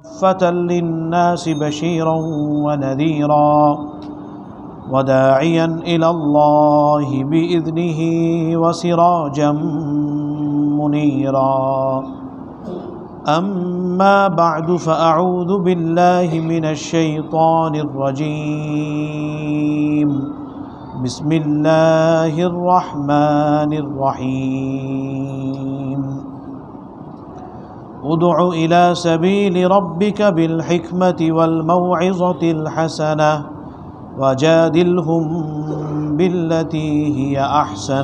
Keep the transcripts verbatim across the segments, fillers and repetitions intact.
كافة للناس بشيرا ونذيرا وداعيا إلى الله بإذنه وسراجا منيرا أما بعد فأعوذ بالله من الشيطان الرجيم بسم الله الرحمن الرحيم ادع إلى سبيل ربك بالحكمة والموعظة الحسنة وجادلهم بالتي هي أحسن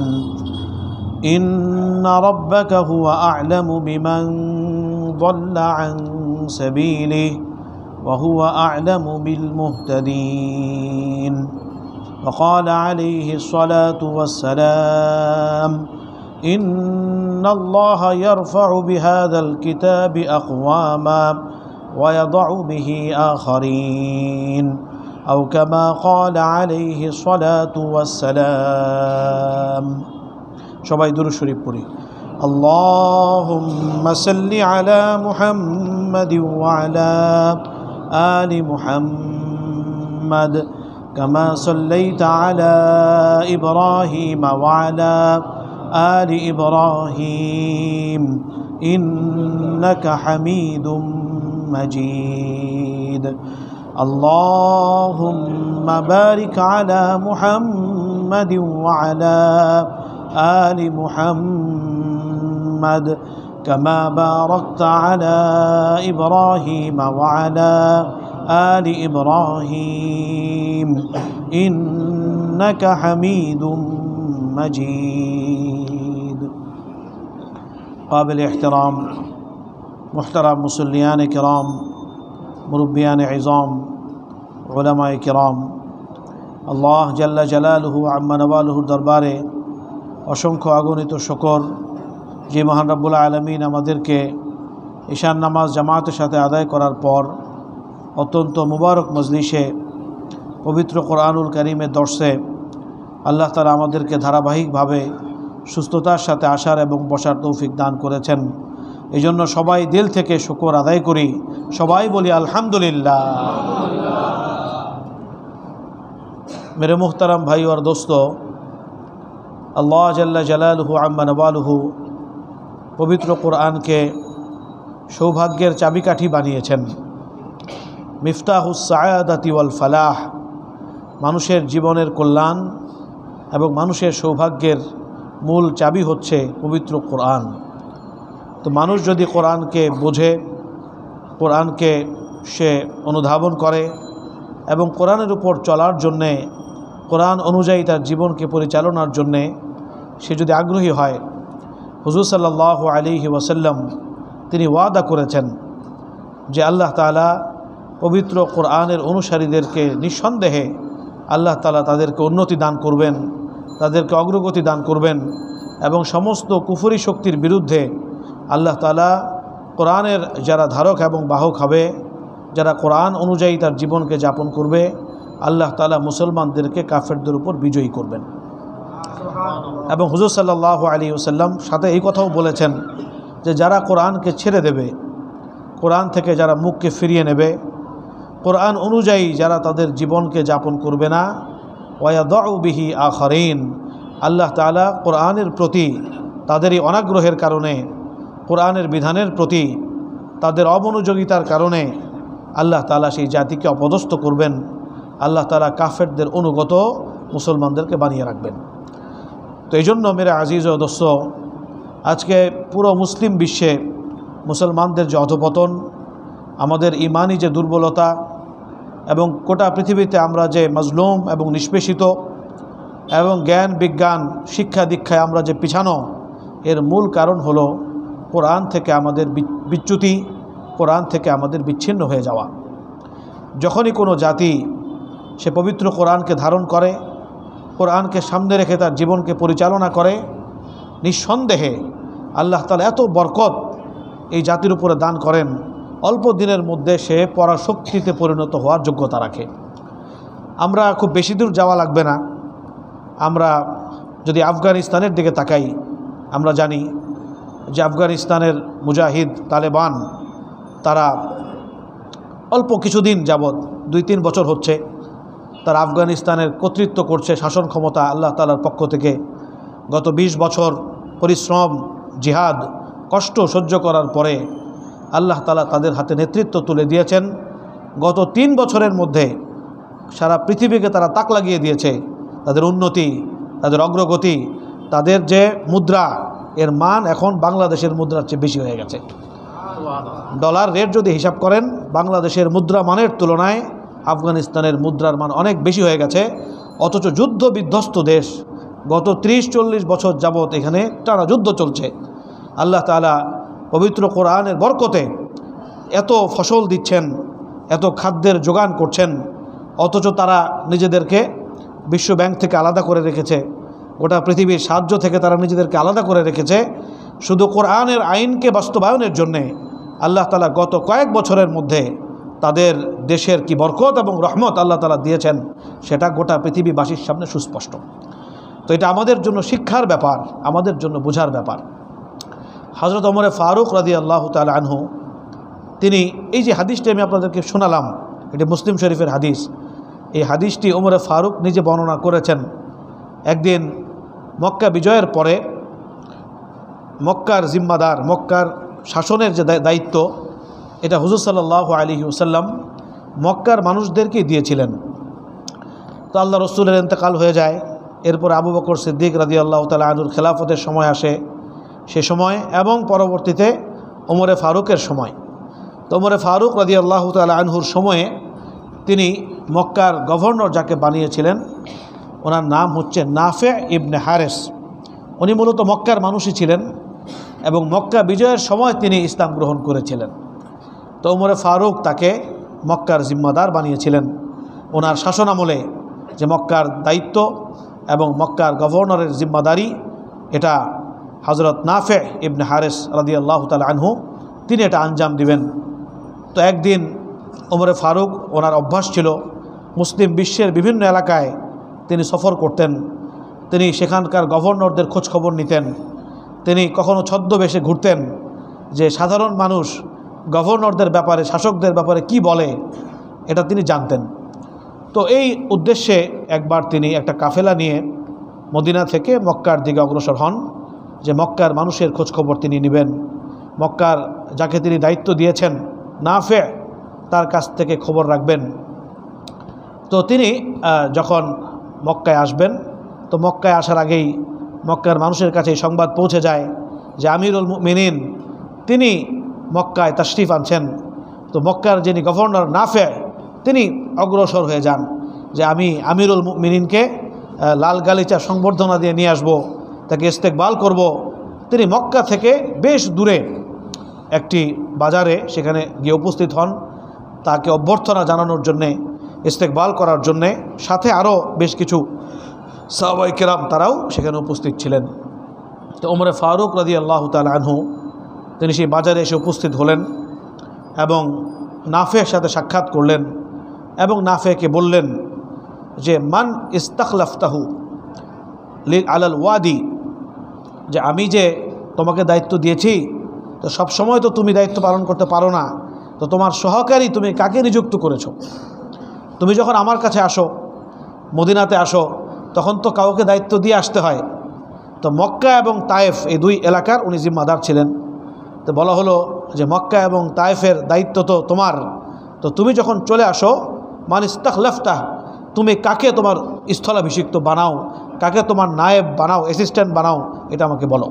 إن ربك هو أعلم بمن ضل عن سبيله وهو أعلم بالمهتدين وقال عليه الصلاة والسلام إن الله يرفع بهذا الكتاب أقواما ويضع به آخرين أو كما قال عليه الصلاة والسلام সবাই দুরূদ শরীফ পড়ি اللهم صل على محمد وعلى آل محمد كما صليت على إبراهيم وعلى آل إبراهيم إنك حميد مجيد اللهم بارك على محمد وعلى آل محمد كما باركت على إبراهيم وعلى آل إبراهيم إنك حميد مجيد قابل احترام محترم مسلیان کرام মুরব্বিয়ান ইজাম উলামায়ে কিরাম আল্লাহ জাল্লা জালালুহু আম্মা নওয়ালুহুর দরবারে অসংখ্য অগণিত শুকর যে মহান রব্বুল আলামিন আমাদেরকে ঈশান নামাজ জামাতের সাথে আদায় করার পর অত্যন্ত মুবারক মজলিসে পবিত্র কোরআনুল কারীমের দর্শে আল্লাহ তাআলা আমাদেরকে ধারাবাহিকভাবে সুস্থতার সাথে আসার এবং বসার তৌফিক দান করেছেন। এই জন্য সবাই দিল থেকে শুকর আদায় করি, সবাই বলি আলহামদুলিল্লাহ। মেরে মুহতারাম ভাই और दोस्तों, अल्लाह जल्ला जलालुहु अम्मा नवालुहु पवित्र कुरान के सौभाग्येर चाबिकाठी बानिয়েছেন। मिफ्ताहुस साआदाति वल फलाह, মানুষের জীবনের কল্যাণ এবং মানুষের সৌভাগ্যের মূল চাবি হচ্ছে পবিত্র কোরআন। তো মানুষ যদি কোরআনকে বোঝে, কোরআনকে সে অনুধাবন করে এবং কোরআনের উপর চলার জন্যে, কোরআন অনুযায়ী তার জীবনকে পরিচালনার জন্যে সে যদি আগ্রহী হয়, হুজুর সাল্লাল্লাহু আলাইহি ওয়াসাল্লাম তিনি ওয়াদা করেছেন যে আল্লাহ তাআলা পবিত্র কোরআনের অনুসারীদেরকে নিঃসন্দেহে আল্লাহ তাআলা তাদেরকে উন্নতি দান করবেন, তাদেরকে অগ্রগতি দান করবেন এবং সমস্ত কুফরি শক্তির বিরুদ্ধে আল্লাহ তাআলা কোরআনের যারা ধারক এবং বাহক হবে, যারা কোরআন অনুযায়ী তার জীবনকে যাপন করবে, আল্লাহ তাআলা মুসলমানদেরকে কাফেরদের উপর বিজয়ী করবেন। এবং হুজুর সাল্লাল্লাহু আলাইহি ওয়াসাল্লাম সাথে এই কথাও বলেছেন যে যারা কোরআনকে ছেড়ে দেবে, কোরআন থেকে যারা মুখকে ফিরিয়ে নেবে, কোরআন অনুযায়ী যারা তাদের জীবনকে যাপন করবে না, ওয়ায়াদাউ বিহি আখারিন, আল্লাহ তাআলা কোরআনের প্রতি তাদের এই অনাগ্রহের কারণে, কোরআনের বিধানের প্রতি তাদের অমনোযোগিতার কারণে আল্লাহ তাআলা সেই জাতিকে অপদস্থ করবেন। আল্লাহ তাআলা কাফেরদের অনুগত মুসলমানদেরকে বানিয়ে রাখবেন। তো এই জন্য মেরে আজিজ ও দোস্ত, আজকে পুরো মুসলিম বিশ্বে মুসলমানদের যে অধপতন, আমাদের ইমানি যে দুর্বলতা এবং গোটা পৃথিবীতে আমরা যে মজলুম এবং নিষ্পেষিত এবং জ্ঞান বিজ্ঞান শিক্ষা দীক্ষায় আমরা যে পিছানো, এর মূল কারণ হলো কোরআন থেকে আমাদের বিচ্যুতি, কোরআন থেকে আমাদের বিচ্ছিন্ন হয়ে যাওয়া। যখনই কোনো জাতি সে পবিত্র কোরআনকে ধারণ করে, কোরআনকে সামনে রেখে তার জীবনকে পরিচালনা করে, নিঃসন্দেহে আল্লাহ তাআলা এত বরকত এই জাতির উপরে দান করেন, অল্প দিনের মধ্যে সে পরাশক্তিতে পরিণত হওয়ার যোগ্যতা রাখে। আমরা খুব বেশি দূর যাওয়া লাগবে না, আমরা যদি আফগানিস্তানের দিকে তাকাই, আমরা জানি যে আফগানিস্তানের মুজাহিদ তালেবান তারা অল্প কিছুদিন যাবৎ দুই তিন বছর হচ্ছে তারা আফগানিস্তানের কর্তৃত্ব করছে, শাসন ক্ষমতা আল্লাহ তাআলার পক্ষ থেকে। গত বিশ বছর পরিশ্রম, জিহাদ, কষ্ট সহ্য করার পরে আল্লাহ তাআলা তাদের হাতে নেতৃত্ব তুলে দিয়েছেন। গত তিন বছরের মধ্যে সারা পৃথিবীকে তারা তাক লাগিয়ে দিয়েছে। তাদের উন্নতি, তাদের অগ্রগতি, তাদের যে মুদ্রা, এর মান এখন বাংলাদেশের মুদ্রার চেয়ে বেশি হয়ে গেছে। ডলার রেট যদি হিসাব করেন, বাংলাদেশের মুদ্রা মানের তুলনায় আফগানিস্তানের মুদ্রার মান অনেক বেশি হয়ে গেছে। অথচ যুদ্ধ বিধ্বস্ত দেশ, গত ত্রিশ চল্লিশ বছর যাবৎ এখানে টানা যুদ্ধ চলছে। আল্লাহ তাআলা পবিত্র কোরআনের বরকতে এত ফসল দিচ্ছেন, এত খাদ্যের যোগান করছেন, অথচ তারা নিজেদেরকে বিশ্ব ব্যাংক থেকে আলাদা করে রেখেছে, গোটা পৃথিবীর সাহায্য থেকে তারা নিজেদেরকে আলাদা করে রেখেছে শুধু কোরআনের আইনকে বাস্তবায়নের জন্যে। আল্লাহ তাআলা গত কয়েক বছরের মধ্যে তাদের দেশের কি বরকত এবং রহমত আল্লাহ তাআলা দিয়েছেন, সেটা গোটা পৃথিবীবাসীর সামনে সুস্পষ্ট। তো এটা আমাদের জন্য শিক্ষার ব্যাপার, আমাদের জন্য বোঝার ব্যাপার। হযরত ওমরে ফারুক রাদিয়াল্লাহু তাআলা আনহু, তিনি এই যে হাদিসটি আমি আপনাদেরকে শোনালাম, এটি মুসলিম শরীফের হাদিস। এই হাদিসটি ওমরে ফারুক নিজে বর্ণনা করেছেন। একদিন মক্কা বিজয়ের পরে মক্কার জিম্মাদার, মক্কার শাসনের যে দায়িত্ব, এটা হুজুর সাল্লাল্লাহু আলাইহি ওয়াসাল্লাম মক্কার মানুষদেরকেই দিয়েছিলেন। তো আল্লাহ রসুলের ইন্তেকাল হয়ে যায়। এরপর আবু বকর সিদ্দিক রাদিয়াল্লাহু তাআলা আনহুর খেলাফতের সময় আসে, সে সময় এবং পরবর্তীতে ওমরে ফারুকের সময়। তো ওমরে ফারুক রাদিয়াল্লাহু তাআলা আনহুর সময়ে তিনি মক্কার গভর্নর যাকে বানিয়েছিলেন, ওনার নাম হচ্ছে নাফে ইবনে হারেস। উনি মূলত মক্কার মানুষই ছিলেন এবং মক্কা বিজয়ের সময় তিনি ইসলাম গ্রহণ করেছিলেন। তো ওমরে ফারুক তাকে মক্কার জিম্মাদার বানিয়েছিলেন। ওনার শাসনামলে যে মক্কার দায়িত্ব এবং মক্কার গভর্নরের জিম্মাদারি, এটা হযরত নাফে ইবনে হারেস রাদিয়াল্লাহু তাআলা আনহু তিনি এটা আঞ্জাম দিবেন। তো একদিন ওমরে ফারুক, ওনার অভ্যাস ছিল মুসলিম বিশ্বের বিভিন্ন এলাকায় তিনি সফর করতেন। তিনি সেখানকার গভর্নরদের খোঁজখবর নিতেন। তিনি কখনো ছদ্মবেশে ঘুরতেন, যে সাধারণ মানুষ গভর্নরদের ব্যাপারে, শাসকদের ব্যাপারে কি বলে, এটা তিনি জানতেন। তো এই উদ্দেশ্যে একবার তিনি একটা কাফেলা নিয়ে মদিনা থেকে মক্কার দিকে অগ্রসর হন, যে মক্কার মানুষের খোঁজখবর তিনি নেবেন, মক্কার যাকে তিনি দায়িত্ব দিয়েছেন নাফে, তার কাছ থেকে খবর রাখবেন। তো তিনি যখন মক্কায় আসবেন, তো মক্কায় আসার আগেই মক্কার মানুষের কাছে এই সংবাদ পৌঁছে যায় যে আমিরুল মুমিনিন তিনি মক্কায় তাশরিফ আনছেন। তো মক্কার যিনি গভর্নর নাফে, তিনি অগ্রসর হয়ে যান যে আমি আমিরুল মুমিনিনকে লাল গালিচা সংবর্ধনা দিয়ে নিয়ে আসবো, তাকে ইস্তেকবাল করব। তিনি মক্কা থেকে বেশ দূরে একটি বাজারে সেখানে গিয়ে উপস্থিত হন, তাকে অভ্যর্থনা জানানোর জন্যে, ইস্তেকবাল করার জন্যে। সাথে আরও বেশ কিছু সাহাবায়ে কেরাম তারাও সেখানে উপস্থিত ছিলেন। তো ওমরে ফারুক রাদিয়াল্লাহু তাআলা আনহু তিনি সেই বাজারে এসে উপস্থিত হলেন এবং নাফের সাথে সাক্ষাৎ করলেন এবং নাফেকে বললেন যে মান ইস্তাখলাফতাহু লিল আলাল ওয়াদি, যে আমি যে তোমাকে দায়িত্ব দিয়েছি, তো সব সময় তো তুমি দায়িত্ব পালন করতে পারো না, তো তোমার সহকারী তুমি কাকে নিযুক্ত করেছো? তুমি যখন আমার কাছে আসো, মদিনাতে আসো, তখন তো কাউকে দায়িত্ব দিয়ে আসতে হয়। তো মক্কা এবং তায়েফ এই দুই এলাকার উনি জিম্মাদার ছিলেন। তো বলা হলো যে মক্কা এবং তায়েফের দায়িত্ব তো তোমার, তো তুমি যখন চলে আসো মান ইস্তাখলাফতা, তুমি কাকে তোমার স্থলাভিষিক্ত বানাও, কাকে তোমার নায়েব বানাও, অ্যাসিস্ট্যান্ট বানাও, এটা আমাকে বলো।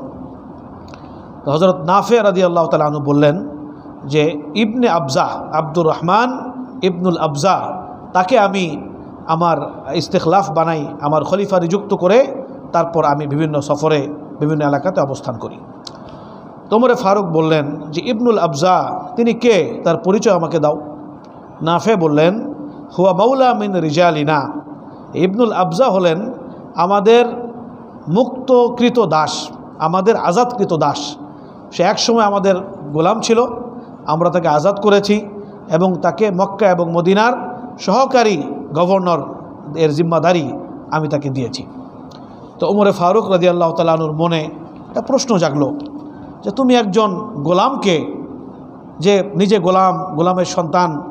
তো হযরত নাফে রাদিয়াল্লাহু তাআলা আনহু বললেন যে ইবনে আবজা, আব্দুর রহমান ইবনুল আবজা, তাকে আমি আমার ইস্তেখলাফ বানাই, আমার খলিফা নিযুক্ত করে তারপর আমি বিভিন্ন সফরে বিভিন্ন এলাকাতে অবস্থান করি। ওমরে ফারুক বললেন যে ইবনুল আবজা তিনি কে, তার পরিচয় আমাকে দাও। নাফে বললেন হুয়া মাওলা মিন রিজালিনা, ইবনুল আবজা হলেন আমাদের মুক্তকৃত দাস, আমাদের আজাদকৃত দাস। সে একসময় আমাদের গোলাম ছিল, আমরা তাকে আজাদ করেছি এবং তাকে মক্কা এবং মদিনার সহকারী গভর্নর এর জিম্মাদারি আমি তাকে দিয়েছি। তো ওমরে ফারুক রাদিয়াল্লাহু তাআলা আনহুর মনে একটা প্রশ্ন জাগলো যে তুমি একজন গোলামকে, যে নিজে গোলাম, গোলামের সন্তান,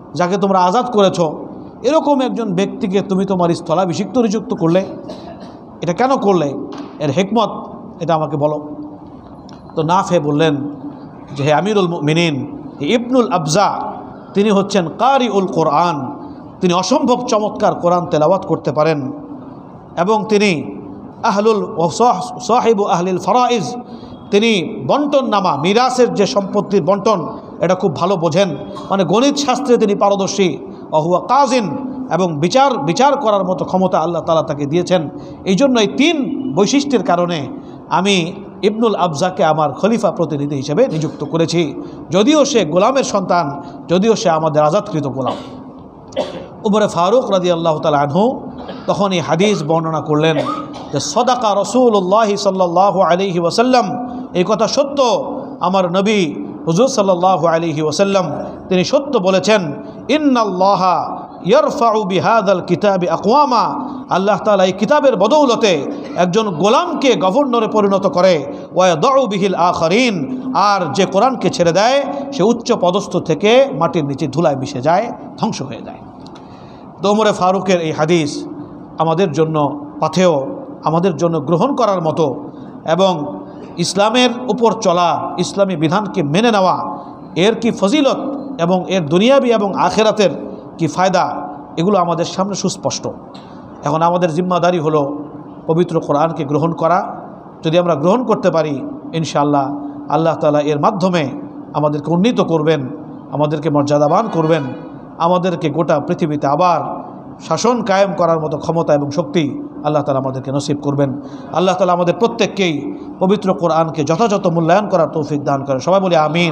যাকে তোমরা আজাদ করেছ, এরকম একজন ব্যক্তিকে তুমি তোমার স্থলাভিষিক্ত নিযুক্ত করলে, এটা কেন করলে? এর হিকমত এটা আমাকে বলো। তো নাফে বললেন যে হে আমিরুল মুমিনিন, ইবনুল আবজা তিনি হচ্ছেন কারিউল কোরআন, তিনি অসম্ভব চমৎকার কোরআন তেলাওয়াত করতে পারেন এবং তিনি আহলুল সাহিবু আহলিল ফরাইজ, তিনি বন্টন নামা মিরাসের যে সম্পত্তির বন্টন এটা খুব ভালো বোঝেন, মানে গণিত শাস্ত্রে তিনি পারদর্শী। অহুয়া কাজিন, এবং বিচার বিচার করার মতো ক্ষমতা আল্লাহ তাআলা তাকে দিয়েছেন। এই জন্য এই তিন বৈশিষ্ট্যের কারণে আমি ইবনুল আবজাকে আমার খলিফা প্রতিনিধি হিসেবে নিযুক্ত করেছি, যদিও সে গোলামের সন্তান, যদিও সে আমাদের আজাদকৃত গোলাম। উমরে ফারুক রাদিয়াল্লাহু তাআলা আনহু তখন এই হাদিস বর্ণনা করলেন যে সদাকা রাসূলুল্লাহ সাল্লাল্লাহু আলাইহি ওয়াসাল্লাম, এই কথা সত্য, আমার নবী হুজুর সাল্লাল্লাহু আলাইহি ওয়াসাল্লাম তিনি সত্য বলেছেন। ইন্নাল্লাহা ইয়ারফাউ বিহাদাল কিতাবি আকওয়ামা, আল্লাহ তাআলা এই কিতাবের বদৌলতে একজন গোলামকে গভর্নরে পরিণত করে, ওয়ায়াদউ বিহিল আখারিন, আর যে কোরআনকে ছেড়ে দেয় সে উচ্চ পদস্থ থেকে মাটির নিচে ধুলায় মিশে যায়, ধ্বংস হয়ে যায়। তো ওমরে ফারুকের এই হাদিস আমাদের জন্য পাথেয়, আমাদের জন্য গ্রহণ করার মতো, এবং ইসলামের উপর চলা, ইসলামী বিধানকে মেনে নেওয়া, এর কি ফজিলত এবং এর দুনিয়াবি এবং আখেরাতের কি ফায়দা, এগুলো আমাদের সামনে সুস্পষ্ট। এখন আমাদের জিম্মাদারি হলো পবিত্র কোরআনকে গ্রহণ করা। যদি আমরা গ্রহণ করতে পারি, ইনশাআল্লাহ আল্লাহ তাআলা এর মাধ্যমে আমাদেরকে উন্নীত করবেন, আমাদেরকে মর্যাদাবান করবেন, আমাদেরকে গোটা পৃথিবীতে আবার শাসন কায়েম করার মতো ক্ষমতা এবং শক্তি আল্লাহ তাআলা আমাদেরকে নসিব করবেন। আল্লাহ তাআলা আমাদের প্রত্যেককেই পবিত্র কোরআনকে যথাযথ মূল্যায়ন করার তৌফিক দান করেন। সবাই বলি আমিন।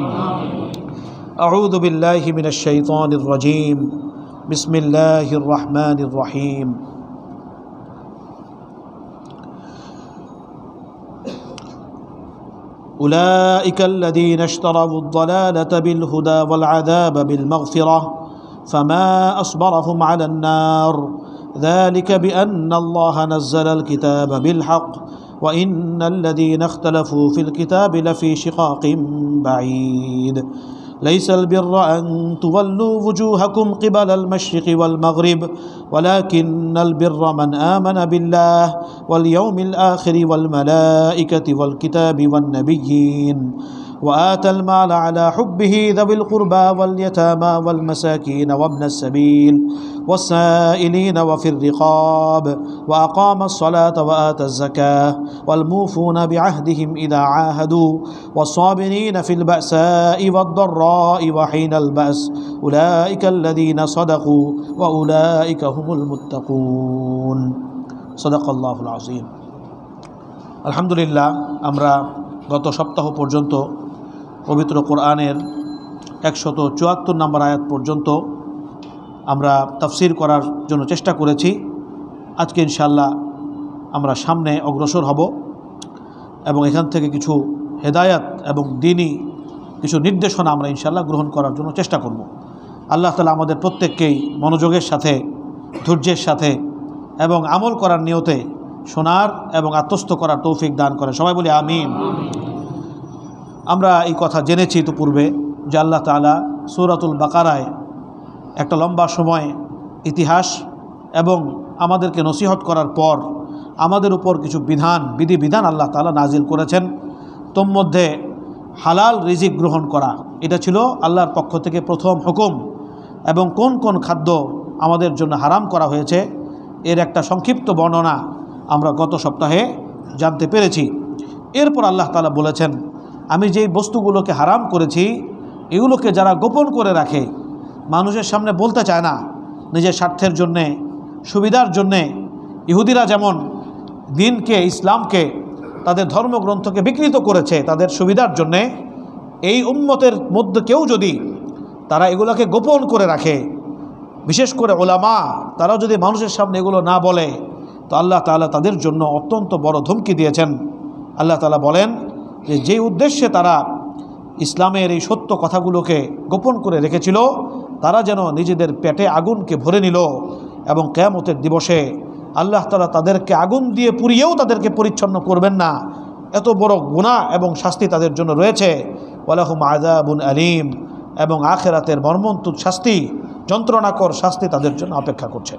আউযু বিল্লাহি মিনাশ শাইতানির রাজীম, বিসমিল্লাহির রহমানির রহিম। أولئك الذين اشتروا الضلالة بالهدى والعذاب بالمغفرة فما أصبرهم على النار ذلك بأن الله نزل الكتاب بالحق وإن الذين اختلفوا في الكتاب لفي شقاق بعيد ليس البر أن تولوا وجوهكم قبل المشرق والمغرب ولكن البر من آمن بالله واليوم الآخر والملائكة والكتاب والنبيين وآتى المال على حبه ذوي القربى واليتامى والمساكين وابن السبيل والسائلين وفي الرقاب وأقام الصلاة وآتى الزكاة والموفون بعهدهم إذا عاهدوا والصابرين في البأساء والضراء وحين البأس أولئك الذين صدقوا وأولئك هم المتقون صدق الله العظيم। الحمد لله আমরা গত সপ্তাহ পর্যন্ত পবিত্র কোরআনের একশত চুয়াত্তর নম্বর আয়াত পর্যন্ত আমরা তাফসির করার জন্য চেষ্টা করেছি। আজকে ইনশাআল্লাহ আমরা সামনে অগ্রসর হব এবং এখান থেকে কিছু হেদায়াত এবং দ্বীনি কিছু নির্দেশনা আমরা ইনশাআল্লাহ গ্রহণ করার জন্য চেষ্টা করব। আল্লাহ তাআলা আমাদের প্রত্যেককেই মনোযোগের সাথে, ধৈর্যের সাথে এবং আমল করার নিয়তে শোনার এবং আত্মস্থ করার তৌফিক দান করে। সবাই বলি আমিন। আমরা এই কথা জেনেছি তো পূর্বে যে আল্লাহ তাআলা সূরাতুল বাকারায় একটা লম্বা সময় ইতিহাস এবং আমাদেরকে নসিহত করার পর আমাদের উপর কিছু বিধান বিধিবিধান আল্লাহ তাআলা নাজিল করেছেন। তোর মধ্যে হালাল রিজিক গ্রহণ করা, এটা ছিল আল্লাহর পক্ষ থেকে প্রথম হুকুম, এবং কোন কোন খাদ্য আমাদের জন্য হারাম করা হয়েছে এর একটা সংক্ষিপ্ত বর্ণনা আমরা গত সপ্তাহে জানতে পেরেছি। এরপর আল্লাহ তাআলা বলেছেন, আমি যেই বস্তুগুলোকে হারাম করেছি এগুলোকে যারা গোপন করে রাখে, মানুষের সামনে বলতে চায় না, নিজের স্বার্থের জন্যে, সুবিধার জন্যে, ইহুদিরা যেমন দিনকে, ইসলামকে, তাদের ধর্মগ্রন্থকে বিকৃত করেছে তাদের সুবিধার জন্যে, এই উম্মতের মধ্যে কেউ যদি তারা এগুলোকে গোপন করে রাখে, বিশেষ করে ওলামা, তারাও যদি মানুষের সামনে এগুলো না বলে, তো আল্লাহ তাআলা তাদের জন্য অত্যন্ত বড় ধমকি দিয়েছেন। আল্লাহ তাআলা বলেন যে যেই উদ্দেশ্যে তারা ইসলামের এই সত্য কথাগুলোকে গোপন করে রেখেছিল, তারা যেন নিজেদের পেটে আগুনকে ভরে নিল এবং কিয়ামতের দিবসে আল্লাহ তাআলা তাদেরকে আগুন দিয়ে পুড়িয়েও তাদেরকে পরিচ্ছন্ন করবেন না। এত বড় গুনাহ এবং শাস্তি তাদের জন্য রয়েছে। ওয়ালাহুম আযাবুন আলীম, এবং আখিরাতের মর্মন্তুদ শাস্তি যন্ত্রণাকর শাস্তি তাদের জন্য অপেক্ষা করছে।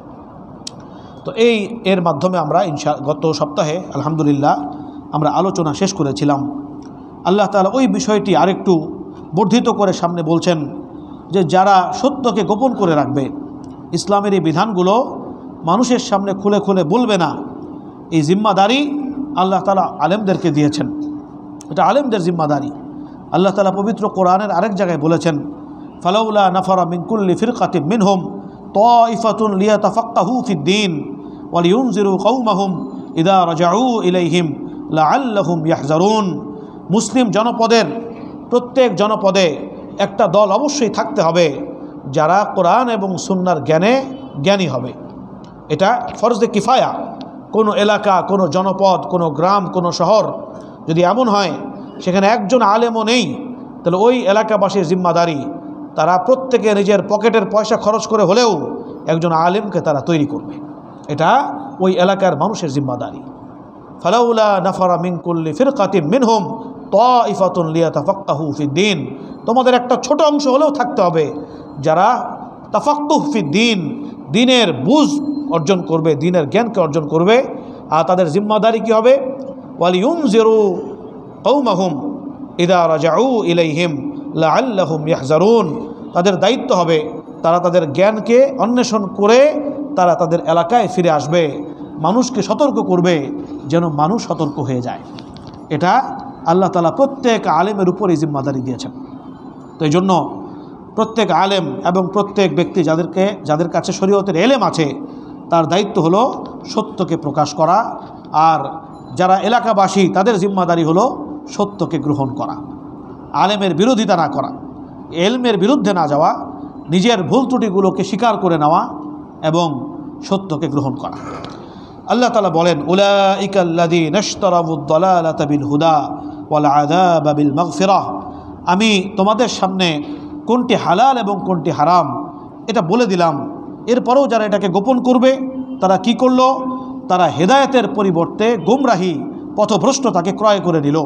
তো এই এর মাধ্যমে আমরা ইনশা গত সপ্তাহে আলহামদুলিল্লাহ আমরা আলোচনা শেষ করেছিলাম। আল্লাহ তাআলা ওই বিষয়টি আরেকটু বর্ধিত করে সামনে বলছেন যে যারা সত্যকে গোপন করে রাখবে, ইসলামের এই বিধানগুলো মানুষের সামনে খুলে খুলে বলবে না, এই জিম্মাদারি আল্লাহ তাআলা আলেমদেরকে দিয়েছেন। এটা আলেমদের জিম্মাদারি। আল্লাহ তাআলা পবিত্র কোরআনের আরেক জায়গায় বলেছেন, ফালাউলা নাফারা মিন কুল্লি ফিরকাতিন মিনহুম তাইফাতুন লিয়াতাফাক্কাহু ফিদ্দীন ওয়া লিয়ুনজিরু কওমাহুম ইযা রাজাউ ইলাইহিম লাআল্লাহুম ইয়াহজারুন। মুসলিম জনপদের প্রত্যেক জনপদে একটা দল অবশ্যই থাকতে হবে যারা কোরআন এবং সুন্নাহর জ্ঞানে জ্ঞানী হবে। এটা ফরজে কিফায়া। কোনো এলাকা, কোনো জনপদ, কোনো গ্রাম, কোনো শহর যদি এমন হয় সেখানে একজন আলেমও নেই, তাহলে ওই এলাকাবাসীর জিম্মাদারি তারা প্রত্যেকে নিজের পকেটের পয়সা খরচ করে হলেও একজন আলেমকে তারা তৈরি করবে। এটা ওই এলাকার মানুষের জিম্মাদারি। ফালাউলা নাফারা মিন কুল্লি ফিরকাতিন মিনহুম তাইফাতুন লিয়াতাফাক্কাহু ফিদ্দীন। তোমাদের একটা ছোট অংশ হলেও থাকতে হবে যারা তাফাক্কুহ ফিদ্দীন, দ্বীনের বুঝ অর্জন করবে, দ্বীনের জ্ঞানকে অর্জন করবে। আর তাদের জিম্মাদারি কী হবে? ওয়ালিয়ুনজিরু কওমাহুম ইযা রাজাউ ইলাইহিম লাআল্লাহুম ইয়াহজারুন। তাদের দায়িত্ব হবে তারা তাদের জ্ঞানকে অন্বেষণ করে তারা তাদের এলাকায় ফিরে আসবে, মানুষকে সতর্ক করবে যেন মানুষ সতর্ক হয়ে যায়। এটা আল্লাহ তাআলা প্রত্যেক আলেমের উপরই জিম্মাদারি দিয়েছেন। তো এই জন্য প্রত্যেক আলেম এবং প্রত্যেক ব্যক্তি যাদেরকে যাদের কাছে শরীয়তের এলেম আছে তার দায়িত্ব হলো সত্যকে প্রকাশ করা, আর যারা এলাকাবাসী তাদের জিম্মাদারি হলো সত্যকে গ্রহণ করা, আলেমের বিরোধিতা না করা, এলমের বিরুদ্ধে না যাওয়া, নিজের ভুল ত্রুটিগুলোকে স্বীকার করে নেওয়া এবং সত্যকে গ্রহণ করা। আল্লাহ তাআলা বলেন, উলাইকা আল্লাযীনা ইশতারাবুদ দালালাতা বিল হুদা ওয়াল আযাবা বিল মাগফিরাহ। আমি তোমাদের সামনে কোনটি হালাল এবং কোনটি হারাম এটা বলে দিলাম, এরপরেও যারা এটাকে গোপন করবে তারা কি করলো? তারা হেদায়েতের পরিবর্তে গোমরাহি, পথভ্রষ্টতাকে ক্রয় করে নিল।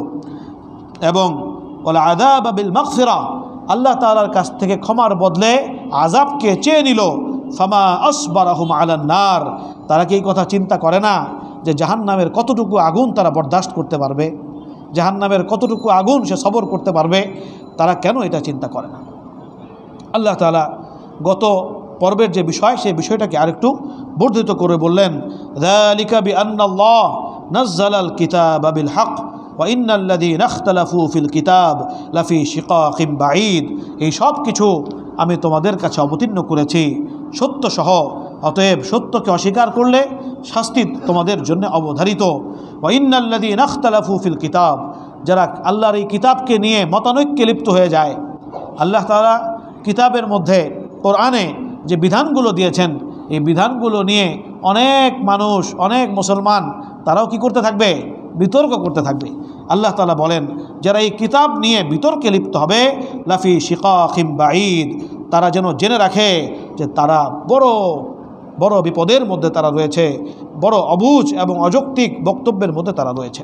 এবং ওয়াল আযাবা বিল মাগফিরাহ, আল্লাহ তাআলার কাছ থেকে ক্ষমার বদলে আযাবকে চেয়ে নিল। ফামা আসবারাহুম আলান নার, তারা কি এই কথা চিন্তা করে না যে জাহান্নামের কতটুকু আগুন তারা বরদাস্ত করতে পারবে, জাহান্নামের কতটুকু আগুন সে সবর করতে পারবে? তারা কেন এটা চিন্তা করে না? আল্লাহ তাআলা গত পর্বের যে বিষয় সেই বিষয়টাকে আরেকটু বর্ধিত করে বললেন, যালিকা বিআন্নাল্লাহ নাযালাল কিতাবা বিল হক ওয়া ইন্নাল্লাযীনা ইখতালাফু ফিল কিতাব লাফি শিকাকিম বাঈদ। এই সব কিছু আমি তোমাদের কাছে অবতীর্ণ করেছি সত্যসহ, অতএব সত্যকে অস্বীকার করলে শাস্তি তোমাদের জন্য অবধারিত। ওয়া ইন্নাল্লাযীনা ইখতালাফু ফিল কিতাব, যারা আল্লাহর এই কিতাবকে নিয়ে মতানৈক্যে লিপ্ত হয়ে যায়, আল্লাহ তাআলা কিতাবের মধ্যে কোরআনে যে বিধানগুলো দিয়েছেন এই বিধানগুলো নিয়ে অনেক মানুষ, অনেক মুসলমান তারাও কি করতে থাকবে? বিতর্ক করতে থাকবে। আল্লাহ তাআলা বলেন, যারা এই কিতাব নিয়ে বিতর্কে লিপ্ত হবে লাফি শিকাকিম বাঈদ, তারা যেন জেনে রাখে যে তারা বড় বড় বিপদের মধ্যে তারা রয়েছে, বড় অবুঝ এবং অযৌক্তিক বক্তব্যের মধ্যে তারা রয়েছে।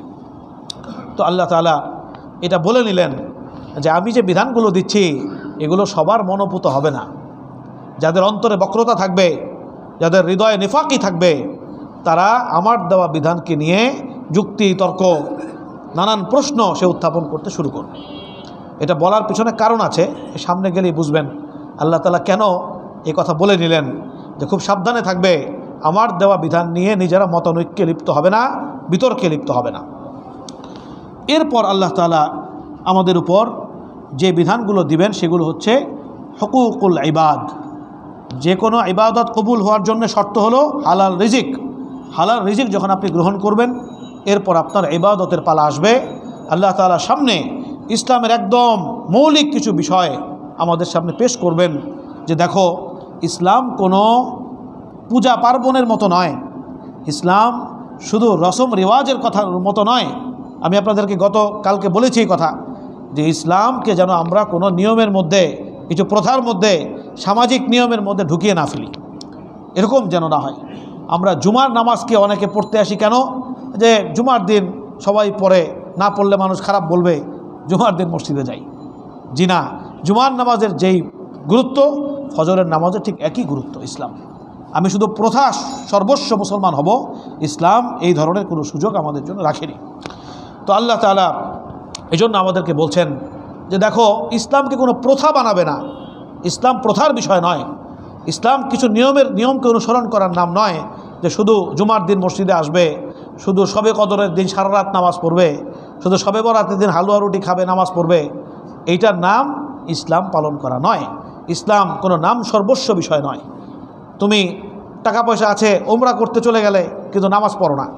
তো আল্লাহ তাআলা এটা বলে নিলেন যে আমি যে বিধানগুলো দিচ্ছি এগুলো সবার মনোপুত হবে না। যাদের অন্তরে বক্রতা থাকবে, যাদের হৃদয়ে নিফাকি থাকবে, তারা আমার দেওয়া বিধানকে নিয়ে যুক্তি, তর্ক, নানান প্রশ্ন সে উত্থাপন করতে শুরু করবে। এটা বলার পিছনে কারণ আছে, সামনে গেলেই বুঝবেন আল্লাহ তাআলা কেন এই কথা বলে নিলেন যে খুব সাবধানে থাকবে, আমার দেওয়া বিধান নিয়ে নিজেরা মতানৈক্যে লিপ্ত হবে না, বিতর্কে লিপ্ত হবে না। এরপর আল্লাহ তাআলা আমাদের উপর যে বিধানগুলো দিবেন সেগুলো হচ্ছে হুকুকুল ইবাদ। যে কোনো ইবাদত কবুল হওয়ার জন্য শর্ত হলো হালাল রিজিক। হালাল রিজিক যখন আপনি গ্রহণ করবেন এরপর আপনার ইবাদতের পালা আসবে। আল্লাহ তাআলা সামনে ইসলামের একদম মৌলিক কিছু বিষয় আমাদের সামনে পেশ করবেন যে দেখো, ইসলাম কোনো পূজা পার্বণের মতো নয়, ইসলাম শুধু রসম রেওয়াজের কথার মতো নয়। আমি আপনাদেরকে গত কালকে বলেছি এই কথা যে ইসলামকে যেন আমরা কোনো নিয়মের মধ্যে, কিছু প্রথার মধ্যে, সামাজিক নিয়মের মধ্যে ঢুকিয়ে না ফেলি, এরকম যেন না হয়। আমরা জুমার নামাজকে অনেকে পড়তে আসি কেন? যে জুমার দিন সবাই পড়ে, না পড়লে মানুষ খারাপ বলবে, জুমার দিন মসজিদে যাই। জি না, জুমার নামাজের যেই গুরুত্ব, ফজরের নামাজের ঠিক একই গুরুত্ব ইসলাম। আমি শুধু প্রথা সর্বস্ব মুসলমান হব, ইসলাম এই ধরনের কোনো সুযোগ আমাদের জন্য রাখেনি। তো আল্লাহ তাআলা এই জন্য আমাদেরকে বলছেন যে দেখো, ইসলামকে কোনো প্রথা বানাবে না। ইসলাম প্রথার বিষয় নয়। ইসলাম কিছু নিয়মের নিয়মকে অনুসরণ করার নাম নয়, যে শুধু জুমার দিন মসজিদে আসবে, শুধু শবে কদরের দিন সারা রাত নামাজ পড়বে, শুধু শবে বরাতের দিন হালুয়া রুটি খাবে, নামাজ পড়বে। এইটার নাম ইসলাম পালন করা নয়। ইসলাম কোনো নাম সর্বস্ব বিষয় নয়। তুমি টাকা পয়সা আছে, ওমরা করতে চলে গেলে কিন্তু নামাজ পড়ো না,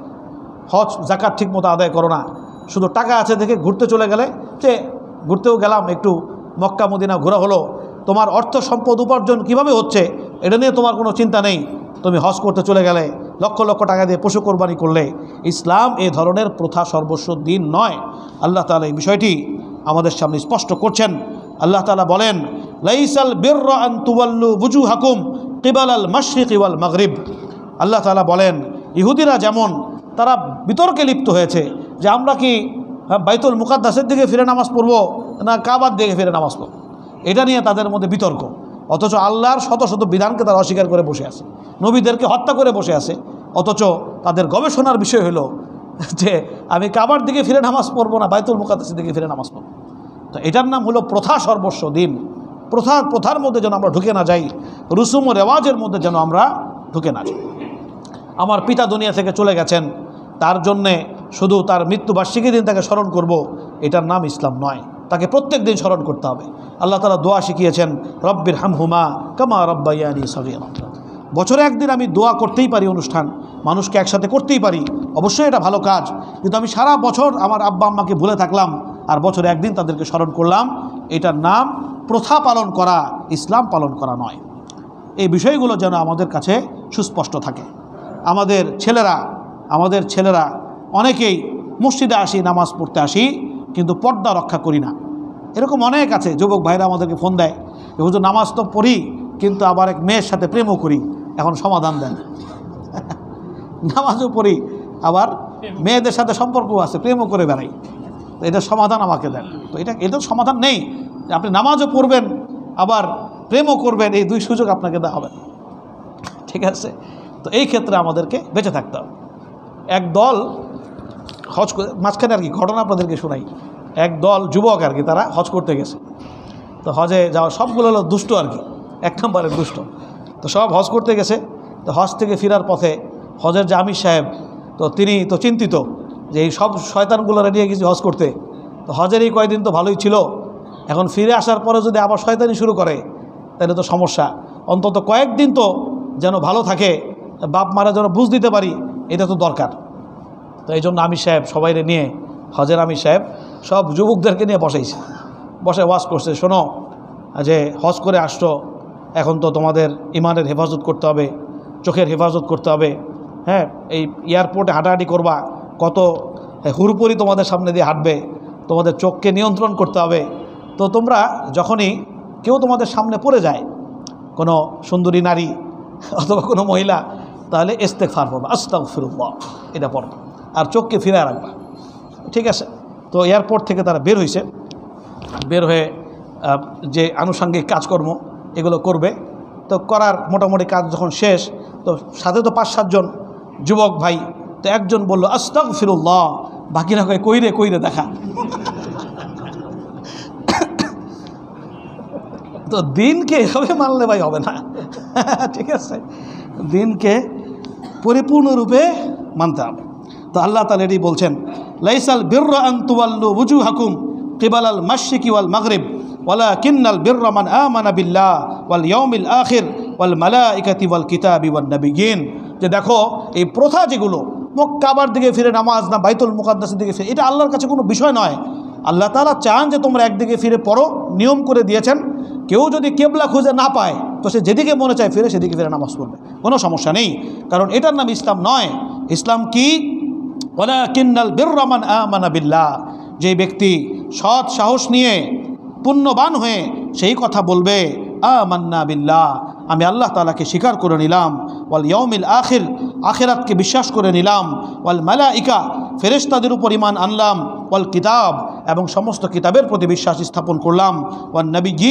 হজ জাকাত ঠিক মতো আদায় করো না, শুধু টাকা আছে দেখে ঘুরতে চলে গেলে, যে ঘুরতেও গেলাম, একটু মক্কা মদিনা ঘোরা হলো, তোমার অর্থ সম্পদ উপার্জন কিভাবে হচ্ছে এটা নিয়ে তোমার কোনো চিন্তা নেই, তুমি হজ করতে চলে গেলে, লক্ষ লক্ষ টাকা দিয়ে পশু কোরবানি করলে। ইসলাম এই ধরনের প্রথা সর্বস্ব দিন নয়। আল্লাহ তাআলা এই বিষয়টি আমাদের সামনে স্পষ্ট করছেন। আল্লাহ তাআলা বলেন, লাইসাল বিররা আন তুওয়াল্লু বুজুহাকুম কিবালাল মাশরিকি ওয়াল মাগরিব। আল্লাহ তাআলা বলেন, ইহুদিরা যেমন তারা বিতর্কে লিপ্ত হয়েছে যে আমরা কি বাইতুল মুকাদ্দাসের দিকে ফিরে নামাজ পড়ব না কাবার দিকে ফিরে নামাজ পড়ব, এটা নিয়ে তাদের মধ্যে বিতর্ক। অথচ আল্লাহর শত শত বিধানকে তারা অস্বীকার করে বসে আছে, নবীদেরকে হত্যা করে বসে আছে। অথচ তাদের গবেষণার বিষয় হলো যে আমি কাবার দিকে ফিরে নামাজ পড়ব না বাইতুল মুকাদ্দাসের দিকে ফিরে নামাজ পড়ব। তো এটার নাম হলো প্রথা সর্বস্ব দিন। প্রথা প্রথার মধ্যে যেন আমরা ঢুকে না যাই, রুসুম ও রেওয়াজের মধ্যে যেন আমরা ঢুকে না যাই। আমার পিতা দুনিয়া থেকে চলে গেছেন, তার জন্যে শুধু তার মৃত্যুবার্ষিকী দিন তাকে স্মরণ করব, এটার নাম ইসলাম নয়। তাকে প্রত্যেক দিন স্মরণ করতে হবে। আল্লাহ তাআলা দোয়া শিখিয়েছেন, রব্বির হামহুমা কামা রব্বায়ানি সগীরা। বছরে একদিন আমি দোয়া করতেই পারি, অনুষ্ঠান মানুষকে একসাথে করতেই পারি, অবশ্যই এটা ভালো কাজ। কিন্তু আমি সারা বছর আমার আব্বা আম্মাকে ভুলে থাকলাম আর বছরে একদিন তাদেরকে স্মরণ করলাম, এটার নাম প্রথা পালন করা, ইসলাম পালন করা নয়। এই বিষয়গুলো যেন আমাদের কাছে সুস্পষ্ট থাকে। আমাদের ছেলেরা আমাদের ছেলেরা অনেকেই মসজিদে আসি, নামাজ পড়তে আসি, কিন্তু পর্দা রক্ষা করি না। এরকম অনেক আছে, যুবক ভাইরা আমাদেরকে ফোন দেয়, হুজুর নামাজ তো পড়ি কিন্তু আবার এক মেয়ের সাথে প্রেমও করি, এখন সমাধান দেন। নামাজও পড়ি আবার মেয়েদের সাথে সম্পর্কও আছে, প্রেমও করে বেড়াই, তো এটার সমাধান আমাকে দেন। তো এটা এটার সমাধান নেই। আপনি নামাজও পড়বেন আবার প্রেমও করবেন, এই দুই সুযোগ আপনাকে দেওয়া হবে, ঠিক আছে? তো এই ক্ষেত্রে আমাদেরকে বেঁচে থাকতে হবে। এক দল হজ করে, মাঝখানে আর কি ঘটনা আপনাদেরকে শোনাই। এক দল যুবক আর কি, তারা হজ করতে গেছে। তো হজে যাওয়া সবগুলো হলো দুষ্ট আর কি, এক নম্বরের দুষ্ট। তো সব হজ করতে গেছে। তো হজ থেকে ফেরার পথে হজের যে আমির সাহেব, তো তিনি তো চিন্তিত যে এই সব শয়তানগুলো নিয়ে গেছি হজ করতে, তো হজের এই কয়দিন তো ভালোই ছিল, এখন ফিরে আসার পরে যদি আবার শয়তানি শুরু করে তাহলে তো সমস্যা। অন্তত কয়েকদিন তো যেন ভালো থাকে, বাপ মারা যেন বুঝ দিতে পারি, এটা তো দরকার। তো এই জন্য আমির সাহেব সবাইরে নিয়ে, হজের আমির সাহেব সব যুবকদেরকে নিয়ে বসাইছে, বসে ওয়াজ করছে, শোনো যে হজ করে আসছো, এখন তো তোমাদের ইমানের হেফাজত করতে হবে, চোখের হেফাজত করতে হবে। হ্যাঁ, এই এয়ারপোর্টে হাঁটাহাঁটি করবা, কত হুড়পুরি তোমাদের সামনে দিয়ে হাঁটবে, তোমাদের চোখকে নিয়ন্ত্রণ করতে হবে। তো তোমরা যখনই কেউ তোমাদের সামনে পড়ে যায়, কোনো সুন্দরী নারী অথবা কোনো মহিলা, তাহলে ইস্তেগফার পড়বা, আস্তাগফিরুল্লাহ, এটা পড়বা, আর চোখকে ফিরে রাখবা, ঠিক আছে? তো এয়ারপোর্ট থেকে তারা বের হয়েছে, বের হয়ে যে আনুষঙ্গিক কাজকর্ম এগুলো করবে। তো করার মোটামুটি কাজ যখন শেষ, তো সাথে তো পাঁচ সাতজন যুবক ভাই, তো একজন বলল আস্তাগফিরুল্লাহ, বাকিরা কয় কইরে কইরে দেখা। তো দিনকে এভাবে মানলে ভাই হবে না, ঠিক আছে? দিনকে পরিপূর্ণরূপে মানতে হবে। তো আল্লাহ তাআলা এটি বলছেন, লাইসাল বিররা আন তুওয়াল্লু ওয়ুজুহাকুম কিবালাল মাশরিকি ওয়াল মাগরিব ওয়ালাকিন্নাল বিররা মান আমানা বিল্লাহ ওয়াল ইয়াউমিল আখির ওয়াল মালাইকাতি ওয়াল কিতাবি ওয়ান নাবিয়্যিন। যে দেখো, এই প্রথা যেগুলো মক্কাবার দিকে ফিরে নামাজ না বাইতুল মুকাদ্দাসের দিকে ফিরে, এটা আল্লাহর কাছে কোনো বিষয় নয়। আল্লাহ তাআলা চান যে তোমরা একদিকে ফিরে পড়ো, নিয়ম করে দিয়েছেন। কেউ যদি কেবলা খুঁজে না পায়, তো সে যেদিকে মনে চায় ফিরে সেদিকে ফিরে নামাজ পড়বে, কোনো সমস্যা নেই, কারণ এটার নাম ইসলাম নয়। ইসলাম কি? ওয়ালাকিন্নাল বিররা মান আমানা বিল্লাহ, যে ব্যক্তি সৎ সাহস নিয়ে পুণ্যবান হয়ে সেই কথা বলবে, আমান্না বিল্লাহ, আমি আল্লাহ তাআলাকে স্বীকার করে নিলাম, ওয়াল ইয়াউমিল আখির, আখিরাতকে বিশ্বাস করে নিলাম, ওয়াল মালাইকা, ফেরেশতাদের উপর ঈমান আনলাম, ওয়াল কিতাব, এবং সমস্ত কিতাবের প্রতি বিশ্বাস স্থাপন করলাম, ওয়ান নবিয়্যিন,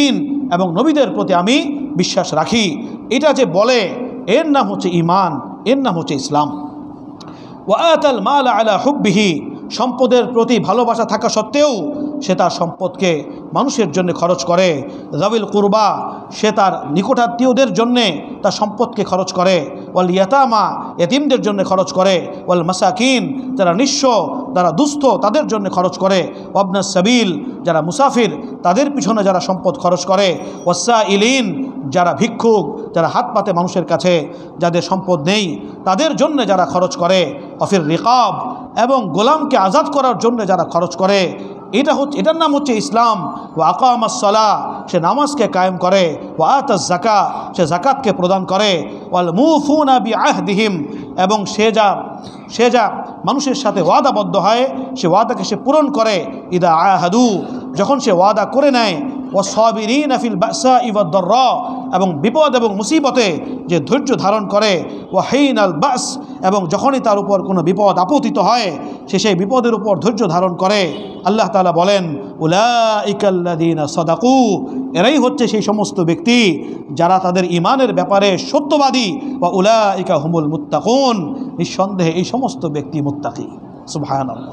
এবং নবীদের প্রতি আমি বিশ্বাস রাখি, এটা যে বলে এর নাম হচ্ছে ঈমান, এর নাম হচ্ছে ইসলাম। ওয়া আতাল মাল আলা হুব্বিহি, সম্পদের প্রতি ভালোবাসা থাকা সত্ত্বেও সে তার সম্পদকে মানুষের জন্য খরচ করে। যাবিল কুরবা, সে তার নিকটাত্মীয়দের জন্যে তার সম্পদকে খরচ করে। ওয়াল ইয়াতামা, এতিমদের জন্য খরচ করে। ওয়াল মাসাকিন, যারা নিঃস্ব, যারা দুস্থ, তাদের জন্য খরচ করে। ওয়াবনাস সাবিল, যারা মুসাফির, তাদের পিছনে যারা সম্পদ খরচ করে। ওয়াসাইলিন, যারা ভিক্ষুক, যারা হাত পাতে মানুষের কাছে, যাদের সম্পদ নেই, তাদের জন্য যারা খরচ করে। অফির রিকাব, এবং গোলামকে আজাদ করার জন্য যারা খরচ করে। এটা হচ্ছে, এটার নাম হচ্ছে ইসলাম। ও আকামাস সালাহ, সে নামাজকে কায়েম করে। ও আতাজ জাকা, সে জাকাতকে প্রদান করে। ওয়াল মুফুনা বিআহদিহিম, এবং সে যা সে যা মানুষের সাথে ওয়াদাবদ্ধ হয় সে ওয়াদাকে সে পূরণ করে। ইদা আহাদু, যখন সে ওয়াদা করে নেয়। ও সাবিরিন ফিল বাসা ওয়াদ দাররা, এবং বিপদ এবং মুসিবতে যে ধৈর্য ধারণ করে। ও হিনাল বাস, এবং যখনই তার উপর কোনো বিপদ আপতিত হয় সে সেই বিপদের উপর ধৈর্য ধারণ করে। আল্লাহ তাআলা বলেন উলাইকাল্লাযীনা সাদাকু, এরাই হচ্ছে সেই সমস্ত ব্যক্তি যারা তাদের ঈমানের ব্যাপারে সত্যবাদী। ওয়া উলাইকা হুমুল মুত্তাকুন, নিঃসন্দেহে এই সমস্ত ব্যক্তি মুত্তাকি। সুবহানাল্লাহ।